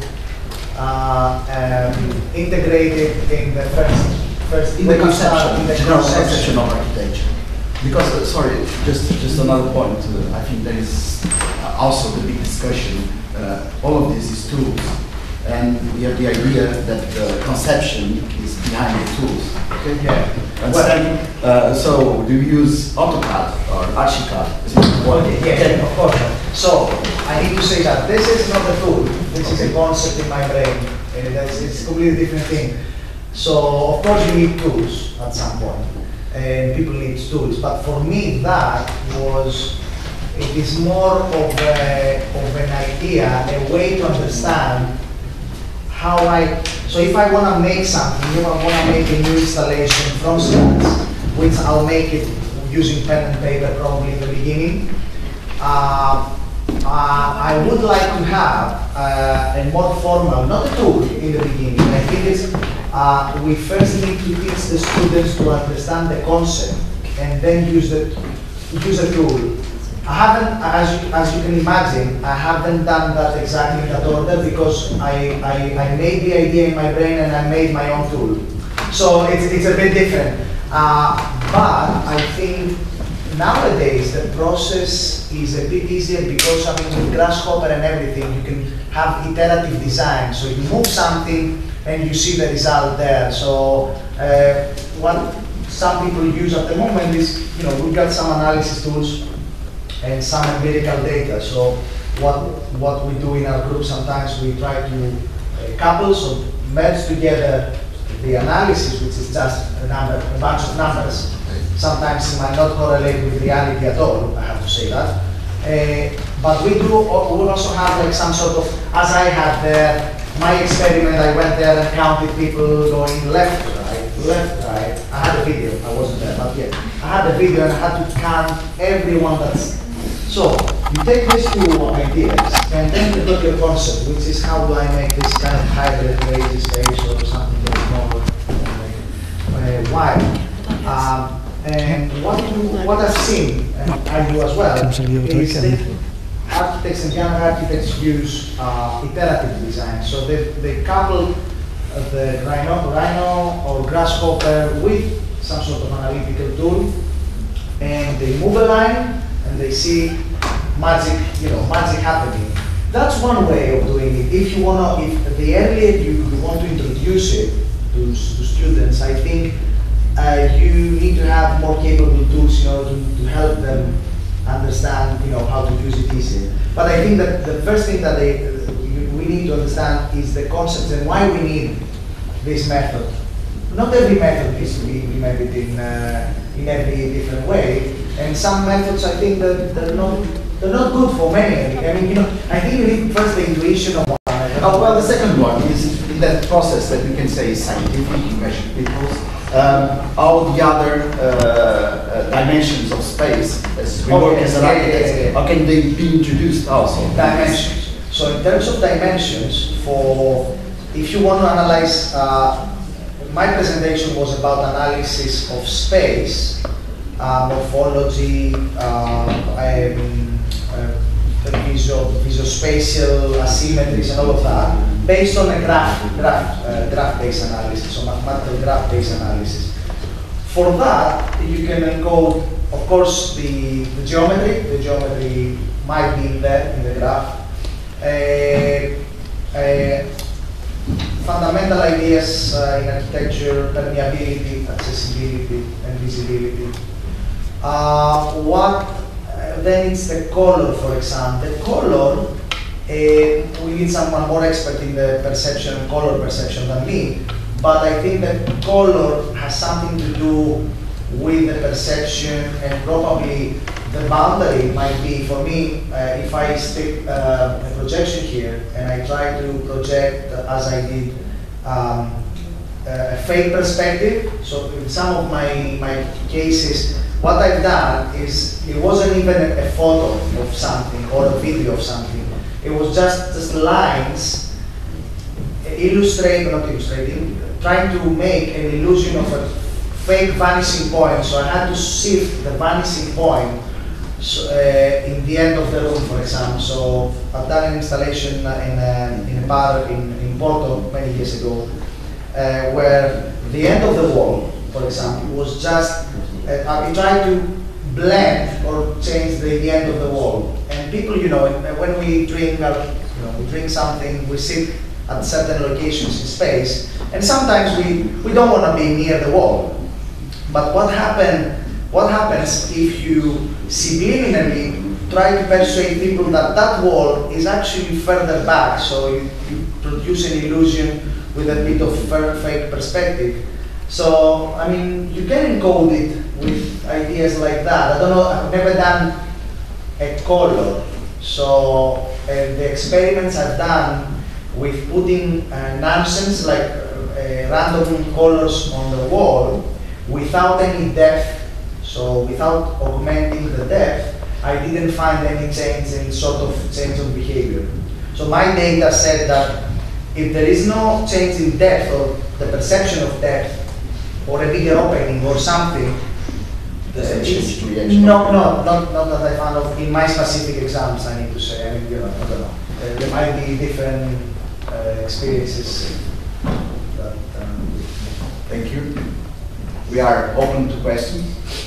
uh, um, integrated in the first. First, in the conception, in the general conception. conception of architecture. Because, uh, sorry, just just another point. Uh, I think there is uh, also the big discussion. Uh, all of this is tools, and we have the idea that the conception is behind the tools. Okay. Yeah. And well, then, uh, so, do you use AutoCAD or Archicad? Is it okay, yeah, okay. Of course. So, I need to say that this is not a tool. This okay. is a concept in my brain, and it's, it's a completely different thing. So, of course, you need tools at some point, and people need tools. But for me, that was, it is more of, a, of an idea, a way to understand how I, so if I want to make something, if I want to make a new installation from scratch, which I'll make it using pen and paper probably in the beginning, uh, uh, I would like to have uh, a more formal, not a tool in the beginning. I think it's, uh, we first need to teach the students to understand the concept and then use the, use a tool. I haven't, as you, as you can imagine, I haven't done that exactly in that order because I, I, I made the idea in my brain and I made my own tool. So it's, it's a bit different. Uh, but I think nowadays the process is a bit easier because I mean with Grasshopper and everything you can have iterative design. So you move something and you see the result there. So uh, what some people use at the moment is, you know, we've got some analysis tools and some empirical data. So what what we do in our group sometimes we try to uh, couple, so merge together the analysis, which is just a number, a bunch of numbers. Sometimes it might not correlate with reality at all, I have to say that. Uh, but we do, we will also have like some sort of, as I had there, my experiment, I went there and counted people going left, right, left, right. I had a video, I wasn't there, but yeah. I had a video and I had to count everyone that's, so you take these two ideas and then you look at your concept, which is how do I make this kind of hybrid lazy space or something that is more uh, wide. Um, And what, you, what I've seen, and I do as well, is that architects and young architects use uh, iterative design. So they, they couple uh, the Rhino, Rhino or Grasshopper with some sort of analytical tool, and they move a line, and they see magic, you know, magic happening. That's one way of doing it. If you wanna, if the earlier you, you want to introduce it to, to students, I think uh, you need to have more capable tools in order to, to help them understand, you know, how to use it easier. But I think that the first thing that they, we need to understand is the concepts and why we need this method. Not every method needs to be implemented in uh, in every different way, and some methods I think that they're not they're not good for many. I mean, you know, I think you need first the intuition of one method. Oh, well, the second one is in that process that we can say is scientific, you measure people's. Um, all the other uh, uh, dimensions of space, as we Oh, work yes, as an yeah, architect, yeah, yeah, yeah. how can they be introduced also? Dimensions. So in terms of dimensions, for if you want to analyze, uh, my presentation was about analysis of space, uh, morphology, uh, um, uh, visual, visual-spatial asymmetries, and all of that, based on a graph, graph, uh, graph-based analysis, or mathematical graph-based analysis. For that, you can encode, of course, the, the geometry. The geometry might be there in the graph. Uh, uh, fundamental ideas uh, in architecture, permeability, accessibility, and visibility. Uh, what uh, then it's the color, for example. The color, uh, we need someone more expert in the perception, color perception than me, but I think that color has something to do with the perception, and probably the boundary might be, for me, uh, if I stick uh, a projection here and I try to project, uh, as I did, um, a fake perspective. So in some of my, my cases, what I've done is, it wasn't even a, a photo of something or a video of something. It was just, just lines illustrating, not illustrating, trying to make an illusion of a fake vanishing point. So I had to shift the vanishing point so, uh, in the end of the room, for example. So I've done an installation in a, in a bar in, in Porto many years ago, uh, where the end of the wall, for example, was just, uh, I tried to blend or change the, the end of the wall. And people, you know, when we drink, uh, you know, we drink something, we sit at certain locations in space, and sometimes we, we don't want to be near the wall. But what happen, what happens if you subliminally try to persuade people that that wall is actually further back, so you, you produce an illusion with a bit of fake perspective. So, I mean, you can encode it with ideas like that. I don't know, I've never done a color. So, uh, the experiments I've done with putting uh, nonsense, like uh, random colors on the wall, without any depth, so without augmenting the depth, I didn't find any change in sort of change of behavior. So my data said that if there is no change in depth or the perception of depth, or a bigger opening or something, Does uh, it change it's- reaction? no, no, not, not that I found of in my specific exams, I need to say. I mean, you know, I don't know. Uh, there might be different uh, experiences. That, um, Thank you. We are open to questions.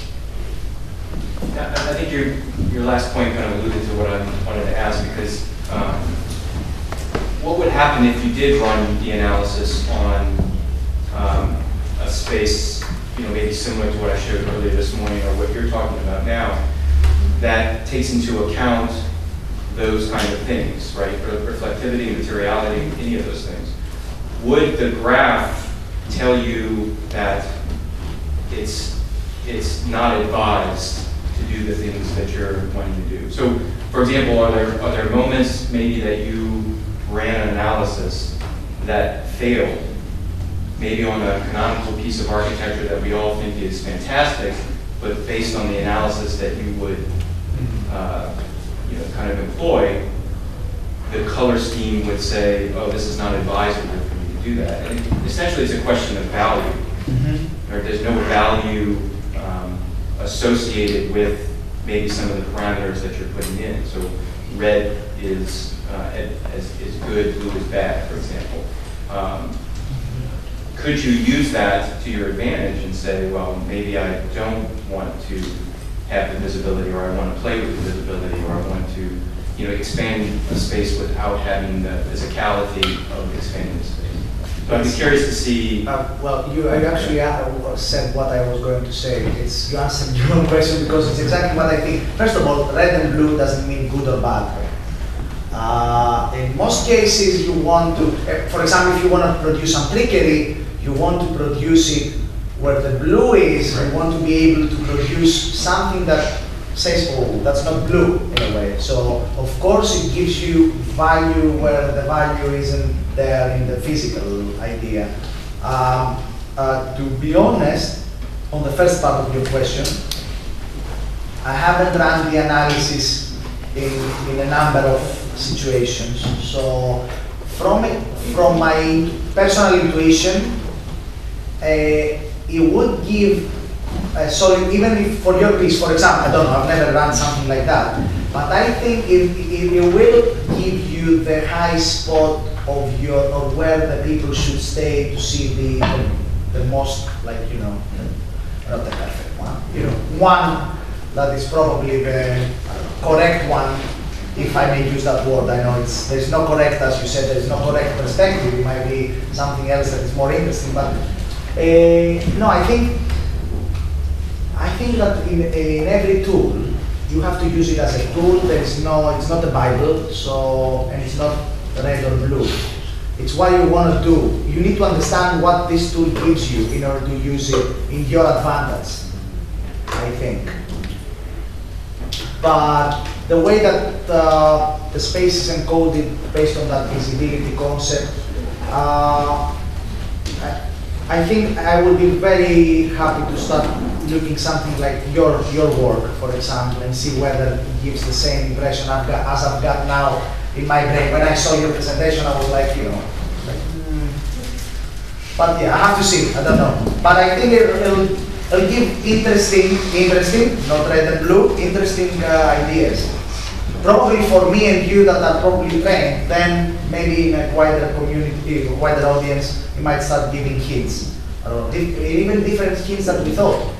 Yeah, I I think your, your last point kind of alluded to what I wanted to ask, because um, what would happen if you did run the analysis on um, a space, you know, maybe similar to what I showed earlier this morning, or what you're talking about now, that takes into account those kind of things, right? Re- Reflectivity, materiality, any of those things. Would the graph tell you that it's it's not advised to do the things that you're wanting to do? So, for example, are there are there moments maybe that you ran an analysis that failed, maybe on a canonical piece of architecture that we all think is fantastic, but based on the analysis that you would uh, you know, kind of employ, the color scheme would say, oh, this is not advisable for you to do that. And essentially, it's a question of value. mm-hmm. Or there's no value um, associated with maybe some of the parameters that you're putting in. So red is, uh, is, is good, blue is bad, for example. Um, could you use that to your advantage and say, well, maybe I don't want to have the visibility, or I want to play with the visibility, or I want to, you know, expand a space without having the physicality of expanding the space. So I'd be curious to see. Uh, well, you I actually uh, said what I was going to say. It's you answered your own question because it's exactly what I think. First of all, red and blue doesn't mean good or bad. Uh, in most cases, you want to, for example, if you want to produce some trickery, you want to produce it where the blue is. You want to be able to produce something that says, oh, that's not blue in a way. So, of course, it gives you value where the value isn't there in the physical idea. Um, uh, to be honest, on the first part of your question, I haven't run the analysis in, in a number of situations. So, from, it, from my personal intuition, uh, it would give Uh, so even if for your piece, for example, I don't know, I've never run something like that, but I think it, it, it will give you the high spot of your, or where the people should stay to see the, the, the most, like, you know, not the perfect one, you know, one that is probably the correct one, if I may use that word. I know it's, there's no correct, as you said, there's no correct perspective. It might be something else that is more interesting, but uh, no, I think I think that in, in every tool, you have to use it as a tool. There is no, it's not a Bible, so, and it's not red or blue. It's what you want to do. You need to understand what this tool gives you in order to use it in your advantage, I think. But the way that uh, the space is encoded based on that visibility concept, uh, I, I think I would be very happy to start looking something like your your work, for example, and see whether it gives the same impression I've got, as I've got now in my brain. When I saw your presentation, I was like, you know, like, mm. But yeah, I have to see. I don't know, but I think it, it'll it'll give interesting, interesting, not red and blue, interesting uh, ideas. Probably for me and you that are probably trained, then maybe in a wider community, a wider audience, you might start giving hints, or even different hints that we thought.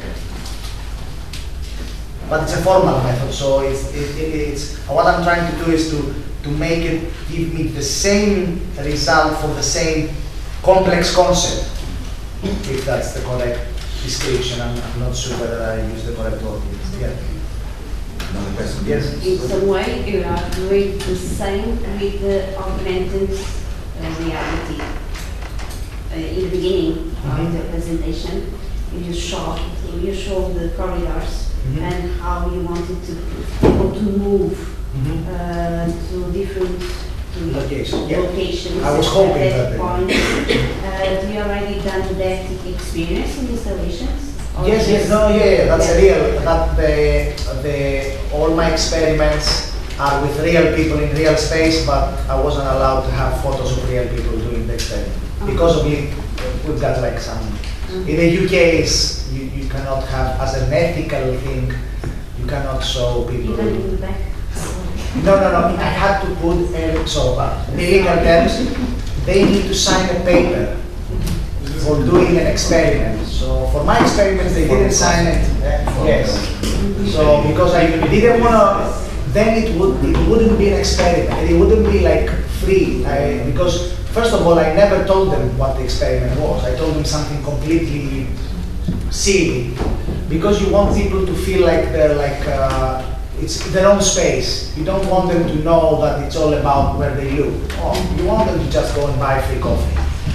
But it's a formal method, so it's, it, it, it's what I'm trying to do is to, to make it give me the same result for the same complex concept, if that's the correct description. I'm, I'm not sure whether I use the correct word. Yeah. Another question? Yes. In some way, you are doing the same with the augmented uh, reality. Uh, in the beginning mm-hmm. of the presentation, you show you show the corridors. Mm-hmm. And how you wanted to people to move mm-hmm. uh, to different to Location. yeah. locations. I was hoping at that that point. uh, do you already done that experience in installations? Or Yes, yes, no, yeah, yeah, that's yeah. a real. That the the all my experiments are with real people in real space, but I wasn't allowed to have photos of real people doing the experiment uh-huh. because of it. We've got like some. Mm-hmm. In the U K, is you, you cannot have, as an ethical thing, you cannot show people. Even in the back. No, no, no. I had to put uh, so uh, in legal terms, they need to sign a paper for doing an experiment. So for my experiments, they didn't sign it. Uh, yes. So because I didn't want to, then it would it wouldn't be an experiment. It wouldn't be like free. I, because first of all, I never told them what the experiment was. I told them something completely silly, because you want people to feel like they're like uh, it's their own space. You don't want them to know that it's all about where they look. Oh, you want them to just go and buy free coffee.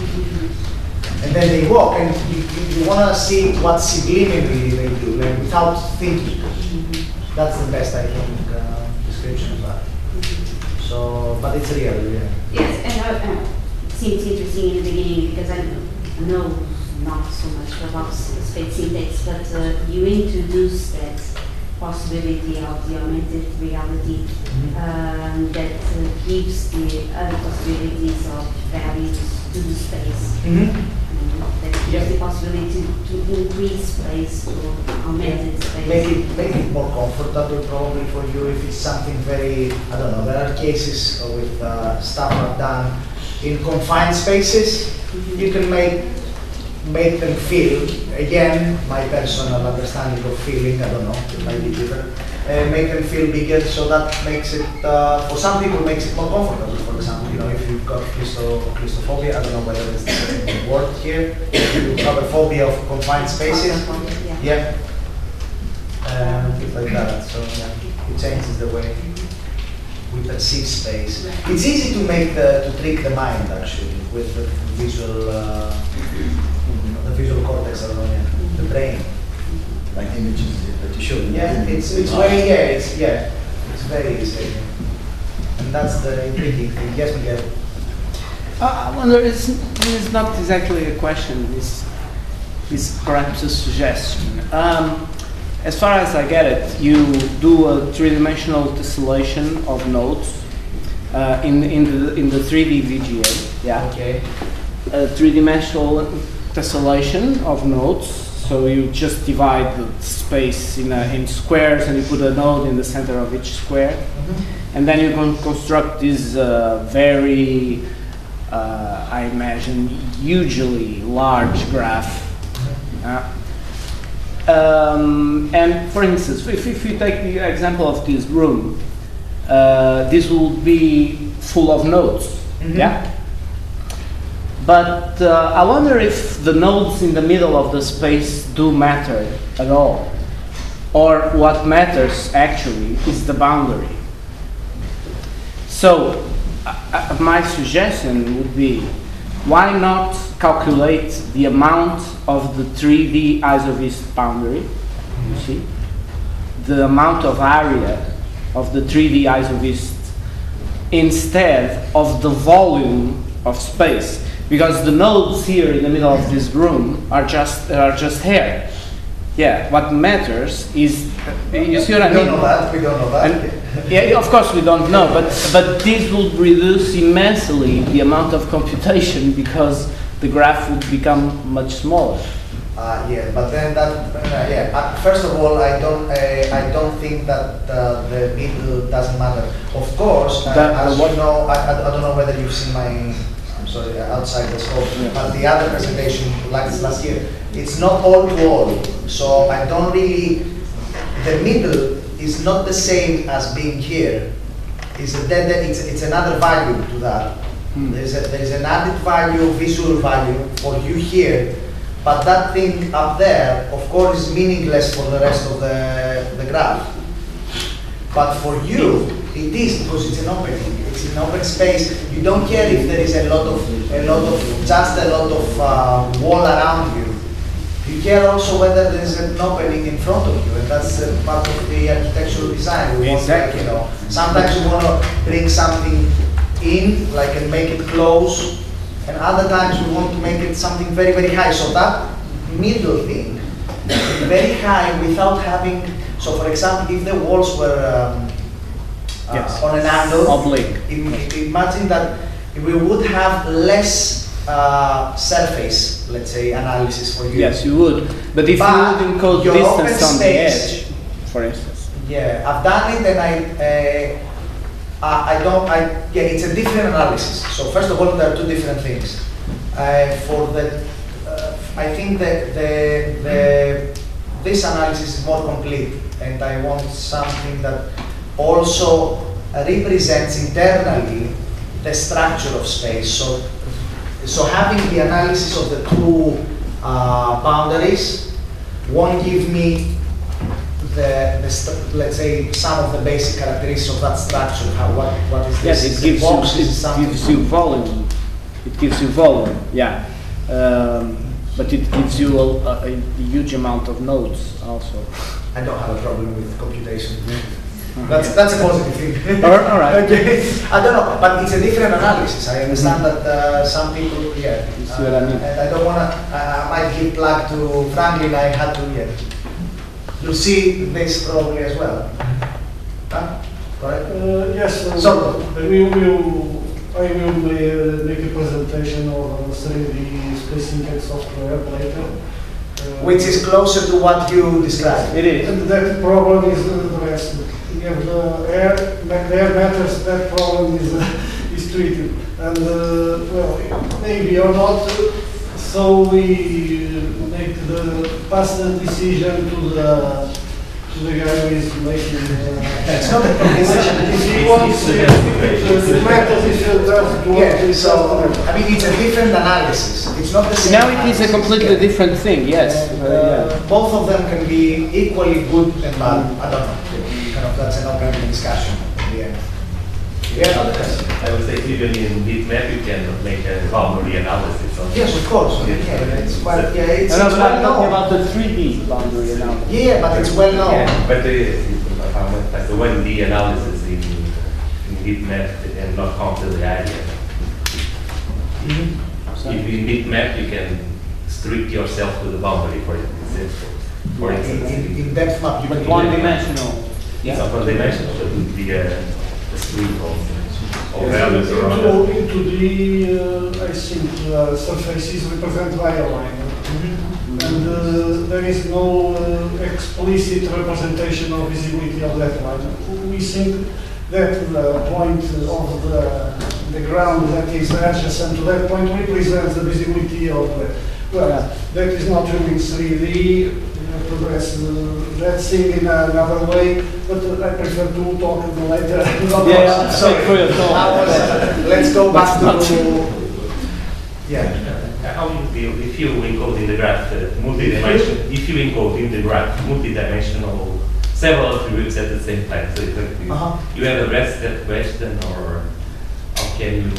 And then they walk, and you, you, you want to see what subliminally they do, like without thinking. That's the best, I think, uh, description of that. So, but it's real, yeah. Yes, and uh, uh, it seems interesting in the beginning because I know not so much about space syntax, but uh, you introduce that possibility of the augmented reality mm-hmm. um, that uh, gives the other possibilities of values to the space. Mm-hmm. That gives yep. the possibility to, to increase space, to augmented space. make it make it more comfortable probably for you if it's something very, I don't know, there are cases with uh, stuff I've done in confined spaces. You can make make them feel, again, my personal understanding of feeling, I don't know, it might be different, uh, make them feel bigger, so that makes it, uh, for some people, makes it more comfortable. For example, you know, if you've got Christo, Christophobia, I don't know whether it's the same word here, if you have a phobia of confined spaces, yeah, um, things like that, so yeah, it changes the way we perceive space. It's easy to make the, to trick the mind, actually, with the visual, uh, the visual cortex, I don't know, yeah, the brain. Like images that you show. Yeah, it's it's very yeah, it's yeah, it's very easy, and that's the intriguing thing. Yes, Miguel. Uh, I wonder, it's, it's not exactly a question. It's, it's perhaps a suggestion. Um, as far as I get it, you do a three-dimensional tessellation of nodes uh, in in the in the three D V G A. Yeah. Okay. A three-dimensional tessellation of nodes. So you just divide the space in, a, in squares, and you put a node in the center of each square, mm-hmm. and then you can construct this uh, very, uh, I imagine, hugely large graph. Mm-hmm. uh, um, and for instance, if, if you take the example of this room, uh, this will be full of nodes. Mm-hmm. Yeah. But uh, I wonder if the nodes in the middle of the space do matter at all, or what matters actually is the boundary. So uh, my suggestion would be, why not calculate the amount of the three D isovist boundary, you see, the amount of area of the three D isovist instead of the volume of space. Because the nodes here in the middle of this room are just are just hair. Yeah, what matters is, uh, you see what I mean? We don't know that, we don't know that. And, yeah, of course we don't know, but, but this will reduce immensely the amount of computation because the graph would become much smaller. Uh, yeah, but then that, uh, yeah, uh, first of all, I don't, uh, I don't think that uh, the middle doesn't matter. Of course, uh, That- as you know, I, I don't know whether you've seen my, sorry, outside the scope, Yeah. but the other presentation, like this last year, it's not all to all. So I don't really, the middle is not the same as being here. It's, a, it's, it's another value to that. Hmm. There's, a, there's an added value, visual value for you here, but that thing up there, of course, is meaningless for the rest of the, the graph. But for you, it is, because it's an opening. It's an open space. You don't care if there is a lot of, a lot of, just a lot of uh, wall around you. You care also whether there is an opening in front of you, and that's uh, part of the architectural design. We Exactly. want, like, you know, sometimes you want to bring something in, like, and make it close, and other times we want to make it something very, very high. So that middle thing, very high without having. So, for example, if the walls were um, Yes. uh, on an angle, Oblique. im- imagine that we would have less uh, surface, let's say, analysis for you. Yes, you would. But if But you would encode your open distance on the space- edge, for instance. Yeah, I've done it, and I, uh, I, I don't. I yeah, it's a different analysis. So first of all, there are two different things. Uh, for the, uh, I think that the the this analysis is more complete, and I want something that also represents internally the structure of space. So, so having the analysis of the two uh, boundaries won't give me the, the st let's say, some of the basic characteristics of that structure. How, what, what is Yes, this? it gives, box, you, is it something. gives you volume. It gives you volume, yeah. Um, but it gives you a, a, a huge amount of nodes also. I don't have a problem with computation. That's that's a positive thing. All right, all right. Okay. I don't know, but it's a different analysis. I understand that uh, some people, yeah. You see what I mean? And I don't wanna. I, I might give plug to Franklin. I had to. Yeah. You'll see this probably as well. Huh? Correct. Uh, yes, uh, So- we will, I will uh, make a presentation of uh, three D space syntax software later. Uh, Which is closer to what you described. It is. And that problem is addressed. You have the air, the air matters, that problem is, uh, is treated. And, uh, well, maybe or not, so we make the, pass the decision to the, to the guy who is making the... It's not a decision. If he wants, if it matters, if he does want Yeah, to... so, I mean, it's a different analysis. It's not the same. Now it is a analysis. completely Yeah. different thing, yes. And, Uh, uh, both of them can be equally good and bad. I don't know. Kind of, that's an open discussion in the end. Yeah, another question. I would say even in bitmap you can make a boundary analysis on Yes, of course. Yeah. Yeah, it's quite, yeah, it's, yeah. No, it's but I'm well talking known. about the three D boundary analysis. Yeah, but it's well known. Yeah, but the, like the one D analysis in, in bitmap and not count the area. Mm-hmm. If in bitmap you can strict yourself to the boundary, for instance. For In, instance, in, in depth map, you But can one dimensional. it's not one dimensional, but it would be a, a street of, of values around Into, it. into the, uh, I think, uh, surfaces represented by a line. And uh, there is no uh, explicit representation of visibility of that line. We think that the point of the, the ground that is adjacent to that point represents the visibility of the, well, that is not true in three D. You have to address uh, that thing in another way, but uh, I prefer to talk later. Yeah, yeah. So, Take for your thought. that was- let's go back to, yeah. How you feel if you encode in the graph uh, multi-dimensional, if you encode in the graph multi-dimensional several attributes at the same time, so it's like you, Uh-huh. you have addressed that question, or how can you,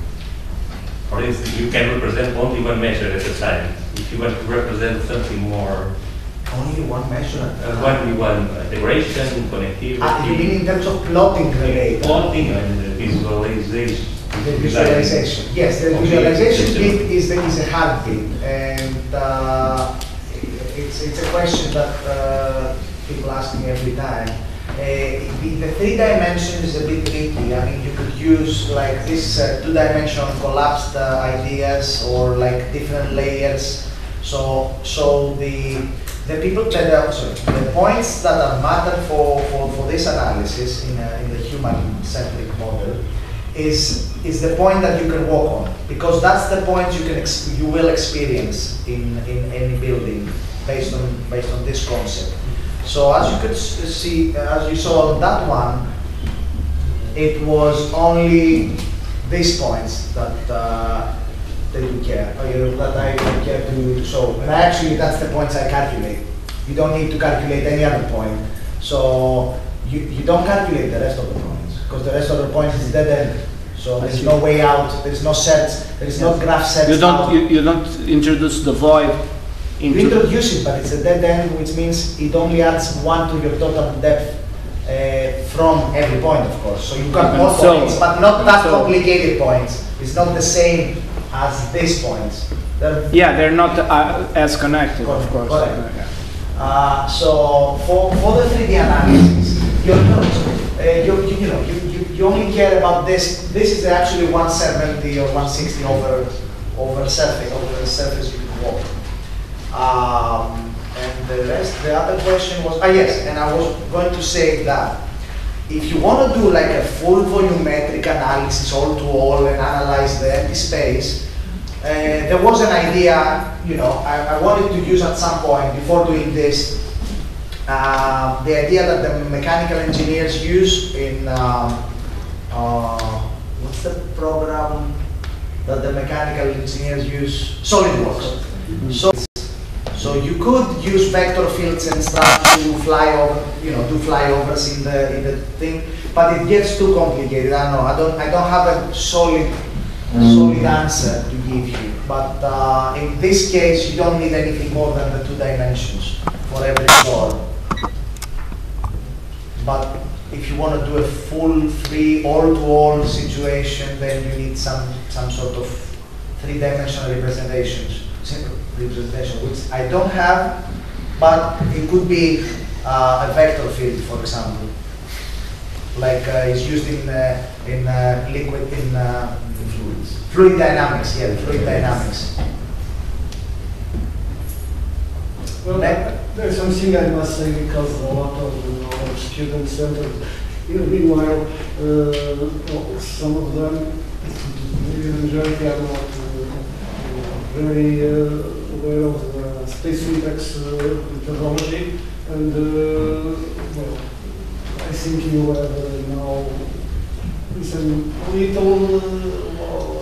for instance, you can represent only one measure at a time. If you want to represent something more, Only one measure. uh, one one integration, connectivity, Ah, you mean in terms of plotting the data? plotting and uh, visualization. The visualization. Yes, the Okay. visualization bit is the, is a hard bit, and uh, it's it's a question that uh, people ask me every time. Uh, the, the three dimension is a bit tricky. I mean, you could use like this uh, two-dimensional collapsed uh, ideas or like different layers. So so the the people that are, sorry, the points that are matter for, for, for this analysis in, a, in the human-centric model is is the point that you can walk on, because that's the point you can ex you will experience in, in any building based on based on this concept. So as you could s see, uh, as you saw on that one, it was only these points that uh, that you care, or you, that I care to show. And actually, that's the points I calculate. You don't need to calculate any other point. So you, you don't calculate the rest of the points, because the rest of the points is dead end. So there's no way out, there's no sets, there's no graph sets. You don't out. you, you don't introduce the void You into introduce it, but it's a dead end, which means it only adds one to your total depth uh, from every point, of course. So you got more So- points, but not that so- complicated points. It's not the same as these points. They're yeah, they're not uh, as connected, of Correct, course. correct. Yeah. Uh, so for, for the three D analysis, you're not, uh, you, you, you know, you, you, you only care about this. This is actually one seventy or one sixty over over surface over the surface you can walk. Um, and the rest, the other question was, ah yes, and I was going to say that if you want to do like a full volumetric analysis all to all and analyze the empty space, uh, there was an idea, you know, I, I wanted to use at some point before doing this, uh, the idea that the mechanical engineers use in, um, uh, what's the program that the mechanical engineers use? SolidWorks. So, so you could use vector fields and stuff to fly over, you know, do flyovers in the in the thing, but it gets too complicated. I don't know. I don't. I don't have a solid solid answer to give you. But uh, in this case, you don't need anything more than the two dimensions for every floor. But if you want to do a full free all-to-all situation, then you need some some sort of three-dimensional representations. representation, which I don't have, but it could be uh, a vector field, for example, like uh, is used in uh, in uh, liquid in uh, fluids, fluid dynamics. Yeah, fluid dynamics. Well, That- there's something I must say because a lot of our students and uh, meanwhile, uh, well, some of them, maybe the majority are not uh, very uh, aware of the space syntax uh, methodology, and uh, well, I think you have uh, now listen a little. Uh,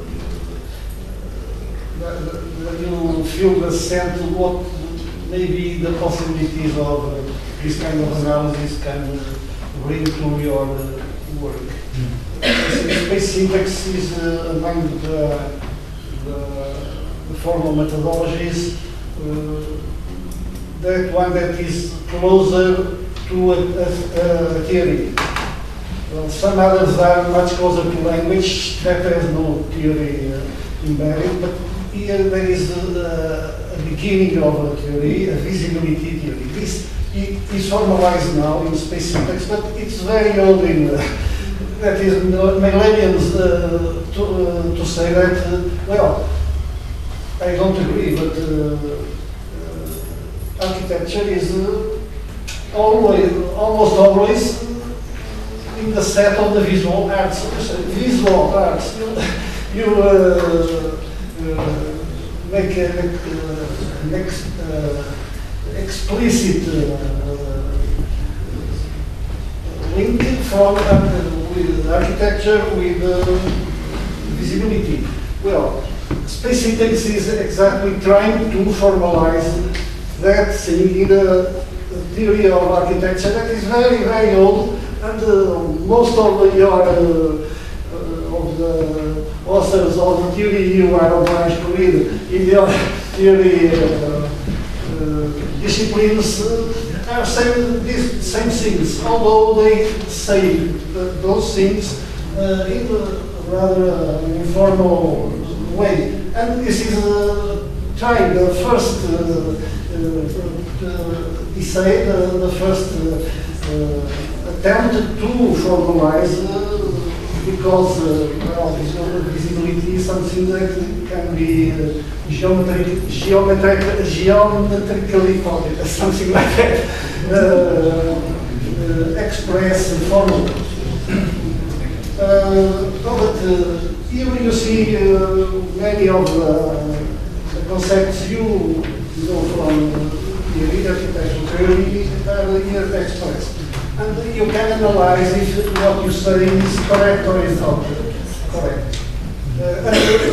uh, you feel the sense of what maybe the possibilities of uh, this kind of analysis can uh, bring to your uh, work. Mm. Space syntax is uh, among the, the, the formal methodologies, uh, that one that is closer to a, a, a theory. Well, some others are much closer to language that has no theory uh, embedded, but here there is a, a beginning of a theory, a visibility theory. This is formalized now in space syntax, but it's very old in, uh, that is millenniums uh, to, uh, to say that, uh, well, I don't agree, but uh, uh, architecture is uh, always, almost always in the set of the visual arts. Visual arts, you, you uh, uh, make an uh, ex, uh, explicit uh, link from uh, with architecture with uh, visibility. Well, space syntax is exactly trying to formalize that thing in a theory of architecture that is very, very old, and uh, most of your uh, uh, of the authors of the theory you are obliged to read in your theory uh, uh, disciplines uh, are saying these same things, although they say uh, those things uh, in a rather uh, informal way. And this is uh, trying the first uh, uh, uh, essay, the, the first uh, uh, attempt to formalize uh, because uh, well, visibility is something that can be uh, geometric, geometric, geometrically coded, something like that, uh, uh, express formally. Uh, but uh, here you see uh, many of the, the concepts you know from the architectural theory are here expressed. And you can analyze if what you say is correct or is not correct. Uh,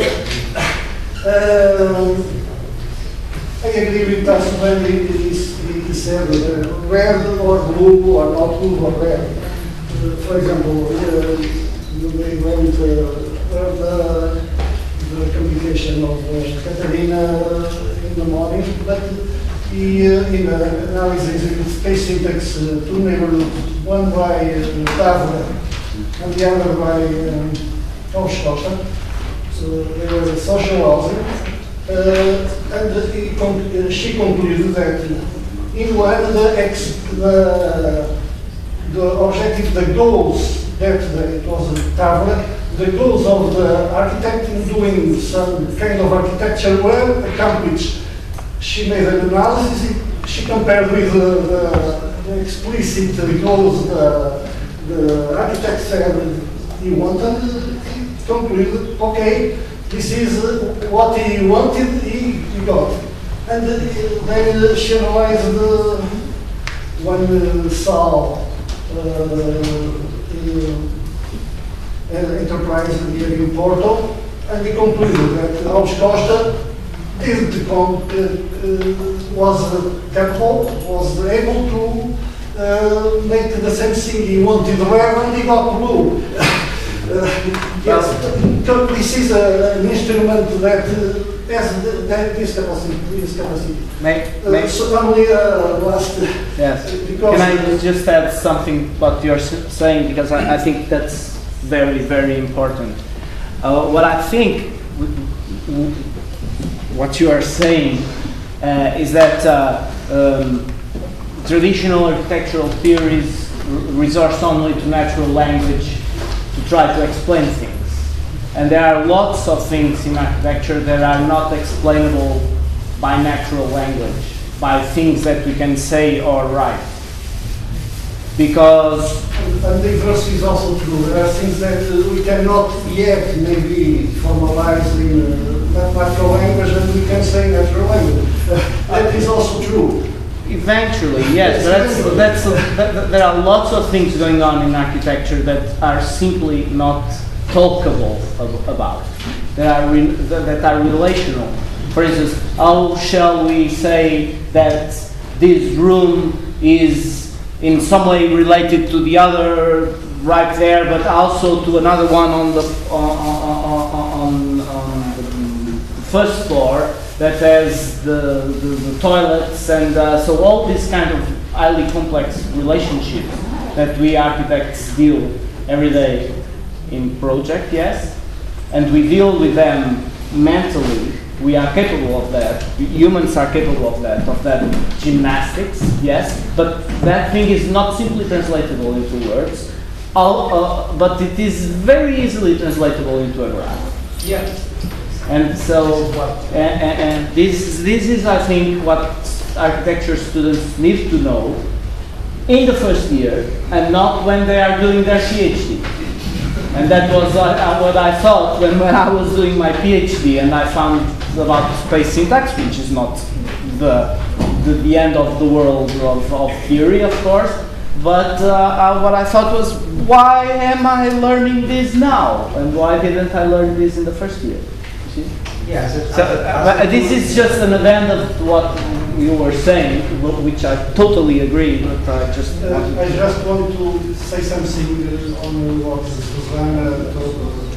uh, I agree with us when he said uh, red or blue or not blue or red. Uh, for example, uh, you may want uh, the, the communication of uh, Katarina in the morning, but he, uh, in uh, analysis in space syntax, uh, two neighborhoods, one by uh, Tavla and the other by um, Hofstadter. So they were social housing. Uh, and he con uh, she concluded that in one, the, ex the, the objective, the goals that the, it was a Tavla, the goals of the architect in doing some kind of architecture were accomplished. She made an analysis, she compared with the, the, the explicit goals the, the architect said he wanted, he concluded, okay, this is what he wanted, he, he got. And then she analyzed the one saw uh, uh, enterprise here in Porto, and he concluded that Hofstadter did uh, uh, was uh, capable, was able to uh, make the same thing he wanted red and he got blue. uh, yes, so this is a, an instrument that uh, has the, that this capacity. This capacity. May, Uh, may, so only uh, last. yes. Because Can I just add something what you're s- saying, because I, I think that's very, very important. Uh, what I think, w w what you are saying uh, is that uh, um, traditional architectural theories resort only to natural language to try to explain things. And there are lots of things in architecture that are not explainable by natural language. by things that we can say or write. Because And and the inverse is also true. There are things that uh, we cannot yet maybe formalize in uh, natural language, and we can say natural language. That is also true. eventually, yes, that's, that's, that, that- there are lots of things going on in architecture that are simply not talkable ab- about, that are, re- that that are relational. For instance, how shall we say that this room is in some way related to the other right there, but also to another one on the on, on, on, on the first floor that has the, the, the toilets, and uh, so all these kind of highly complex relationships that we architects deal every day in project, yes, and we deal with them mentally. We are capable of that. Humans are capable of that, of that gymnastics, yes. But that thing is not simply translatable into words, all, uh, but it is very easily translatable into a graph. Yeah. And so, and, and, and this, this is, I think, what architecture students need to know in the first year, and not when they are doing their PhD. And that was uh, what I thought when, when I was doing my PhD, and I found about space syntax, which is not the, the, the end of the world of, of theory, of course, but uh, uh, what I thought was, why am I learning this now? And why didn't I learn this in the first year? You see? Yes. it- So, as- uh, but this is just an event of what you were saying, wh- which I totally agree, but I just Uh, wanted I to... just want to say something uh, on what Susanna told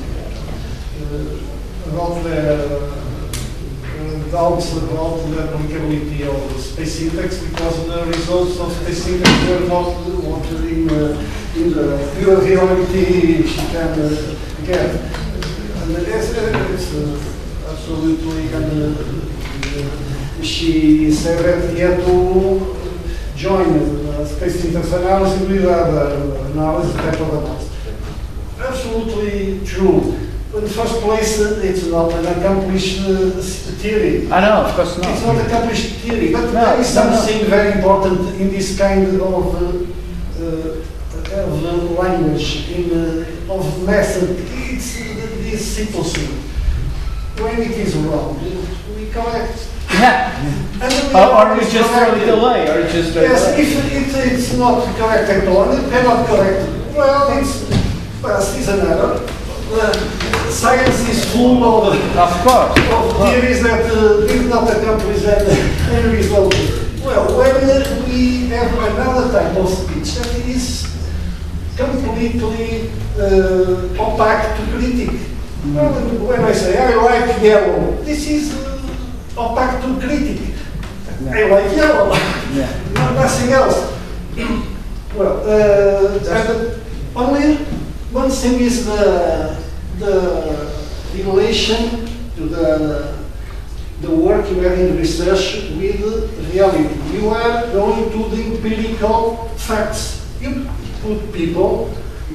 uh, about the uh, doubts about the applicability of space syntax, because the results of space syntax were not what in, uh, in the pure reality she can uh, get. And it's, it's uh, absolutely, and uh, she said that he had to join uh, space syntax analysis with other analysis, type of analysis. Absolutely true. In the first place, uh, it's not an accomplished uh, theory. I know, of course not. It's not accomplished theory, but No, there is no, no. something very important in this kind of, uh, uh, of uh, language, in, uh, of method. It's uh, this simple thing. When it is wrong, we correct. Yeah. And we Or, or always we just throw correct it away, or just throw Yes, it away. if it, it's not correct at all, and it cannot correct it, well, it's, well, it's an error. Uh, science is full of, Of course. of theories that uh, did not accomplish that end result. Well, when uh, we have another type of speech that is completely uh, opaque to critic. Well, when I say I like yellow, this is uh, opaque to critic. I like yellow, Yeah. no, nothing else. Well, uh, and only one thing is the, the relation to the, the work you have in research with reality. You are going to the empirical facts. You put people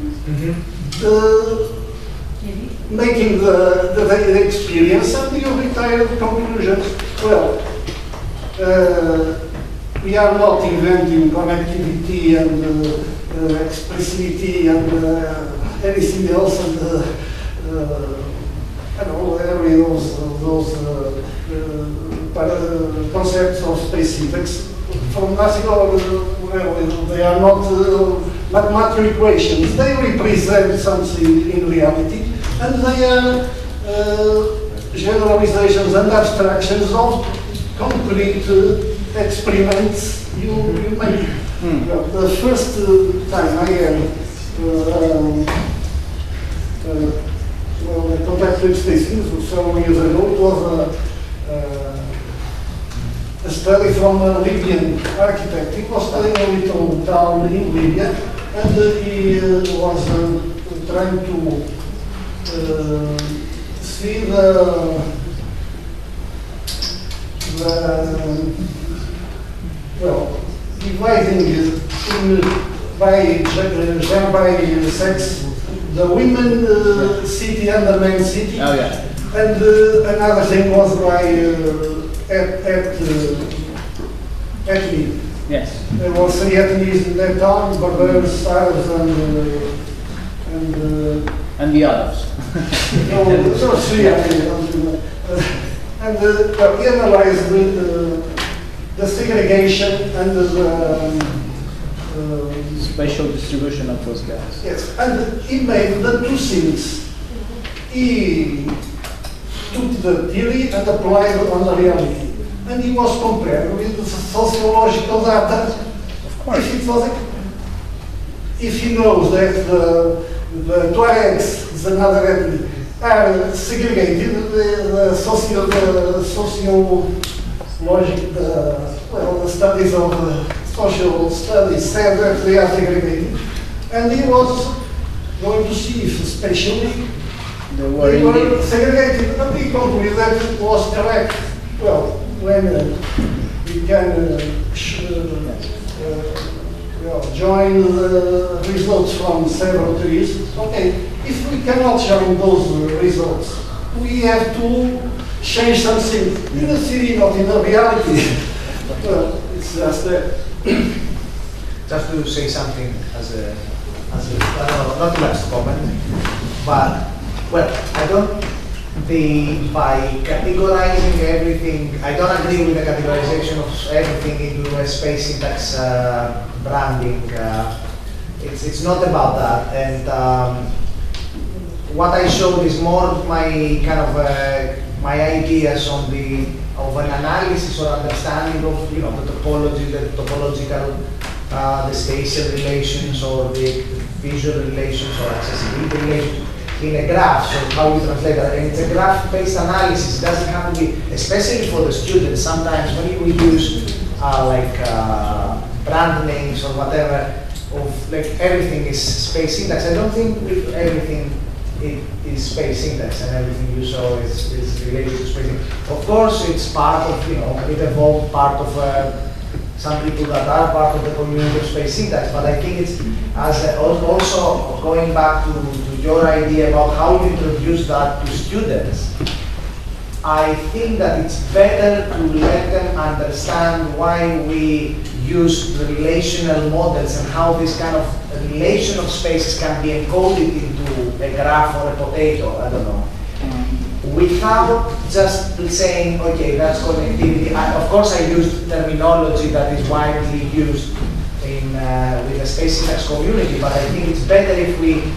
uh, making the, the, the experience, and you retire the conclusions. Well, uh, we are not inventing connectivity and uh, uh, expressivity and uh, anything else, and uh, uh, I don't know, every those those uh, uh, para- concepts of space syntax from nothing. Or well, they are not uh, mathematical equations. They represent something in reality, and they are uh, generalizations and abstractions of concrete uh, experiments you, you make. Mm. Well, the first uh, time I had uh, um, uh, well, I contacted space several years ago, it was a, uh, a study from a Libyan architect. He was studying a little town in Libya, and uh, he uh, was uh, trying to uh, see the the, well, dividing in, by, uh, by sex, the women uh, city and the men city. Oh, yeah. And uh, another thing was by, uh, at, at uh, ethnic. Yes. There were three ethnies in that town, Berbers, Arabs, and uh, and uh, And the others. no, there were three ethnies. Uh, and uh, well, he analyzed the, the, the segregation and the um, uh, Spatial distribution of those guys. yes, and he made the two things. He took the theory and applied it on the reality. And he was compared with the sociological data. Of course. If, it was, if he knows that the, the Tuaregs, is another ethnic, are segregated, the, the socio, the sociologic, the, well, the studies of the social studies said that they are segregated. And he was going to see if especially They were they were indeed. segregated, and he concluded that it was correct. Well, when uh, we can uh, sh uh, uh, well, join the results from several trees, okay, if we cannot join those results, we have to change something in the theory, not in the reality. Well, it's just that. Just to say something as a, as a uh, not too much to comment, but, well, I don't, the, by categorizing everything, I don't agree with the categorization of everything into a space syntax uh, branding. Uh, it's, it's not about that. And um, what I showed is more my kind of, uh, my ideas on the, of an analysis or understanding of, you know, the topology, the topological, uh, the spatial relations or the visual relations or accessibility relations in a graph, so how you translate that. And it's a graph-based analysis. It doesn't have to be, especially for the students, sometimes when we use uh, like uh, brand names or whatever, of like everything is space syntax. I don't think we, everything it is space syntax and everything you saw is, is related to space syntax. Of course, it's part of, you know, it evolved part of uh, some people that are part of the community of space syntax, but I think it's as a, also going back to, to your idea about how you introduce that to students. I think that it's better to let them understand why we use the relational models and how this kind of relation of spaces can be encoded into a graph or a potato, I don't know. Without just saying, okay, that's connectivity. I, of course, I used terminology that is widely used in uh, with the space syntax community, but I think it's better if we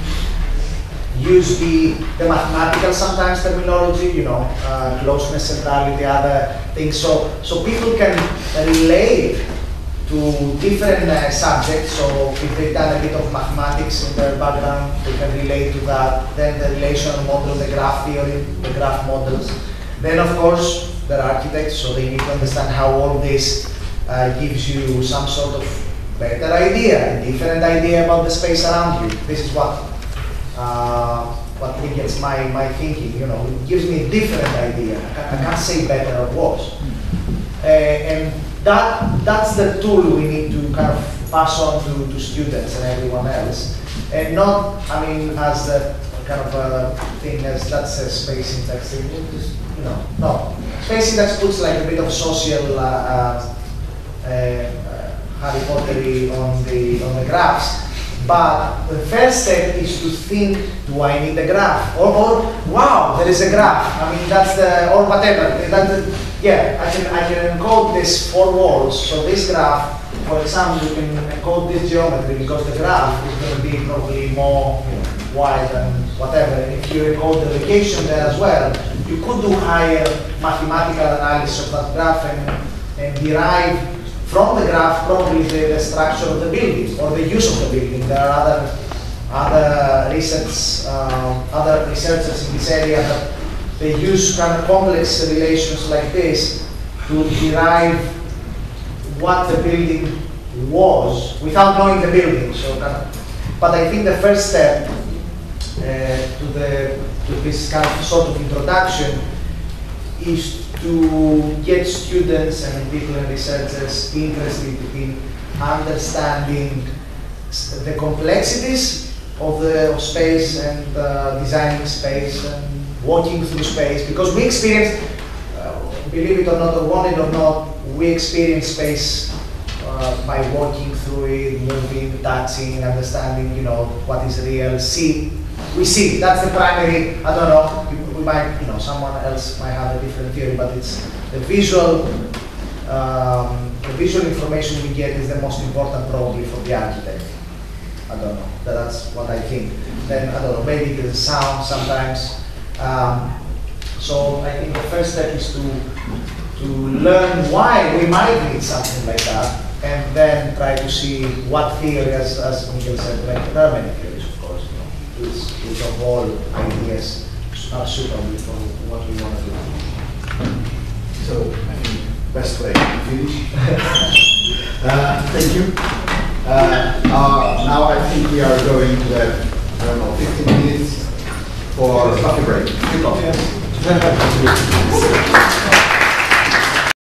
use the, the mathematical sometimes terminology, you know, uh, closeness, centrality, other things, so so people can relate to different uh, subjects. So if they've done a bit of mathematics in their background, they can relate to that. Then the relational model, the graph theory, the graph models. Then of course, they're architects, so they need to understand how all this uh, gives you some sort of better idea, a different idea about the space around you. This is what uh, what gets my, my thinking, you know, it gives me a different idea. I can't, I can't say better or worse. Uh, and That, that's the tool we need to kind of pass on to, to students and everyone else. And not, I mean, as the kind of uh, thing as that's a space syntax thing, just, you know, no. Space syntax puts like a bit of social uh, uh, uh, Harry Pottery on the, on the graphs. But the first step is to think, do I need a graph? Or, or wow, there is a graph. I mean, that's the, or whatever. That's the, yeah, I can, I can encode this four walls. So this graph, for example, you can encode this geometry because the graph is going to be probably more, you know, wide and whatever. And if you encode the location there as well, you could do higher mathematical analysis of that graph and, and derive from the graph probably the, the structure of the building or the use of the building. There are other other research uh, other researchers in this area that they use kind of complex relations like this to derive what the building was without knowing the building. So, kind of, but I think the first step uh, to the to this kind of sort of introduction is to get students and people and researchers interested in understanding the complexities of the of space and uh, designing space and walking through space, because we experience, uh, believe it or not, or want it or not, we experience space uh, by walking through it, moving, touching, understanding, you know, what is real, see. We see, that's the primary, I don't know, we- we might, you know, someone else might have a different theory, but it's the visual, um, the visual information we get is the most important probably for the architect. I don't know, but that's what I think. Then, I don't know, maybe the sound sometimes. Um, so I think the first step is to, to learn why we might need something like that, and then try to see what theory, as, as Miguel said, like, there are many theories, of course, you know, which, which of all ideas are suitable for what we want to do. So I think best way to finish. uh, thank you. Uh, uh, now I think we are going to have, I don't know, fifteen minutes for coffee break. Free coffee. Yes.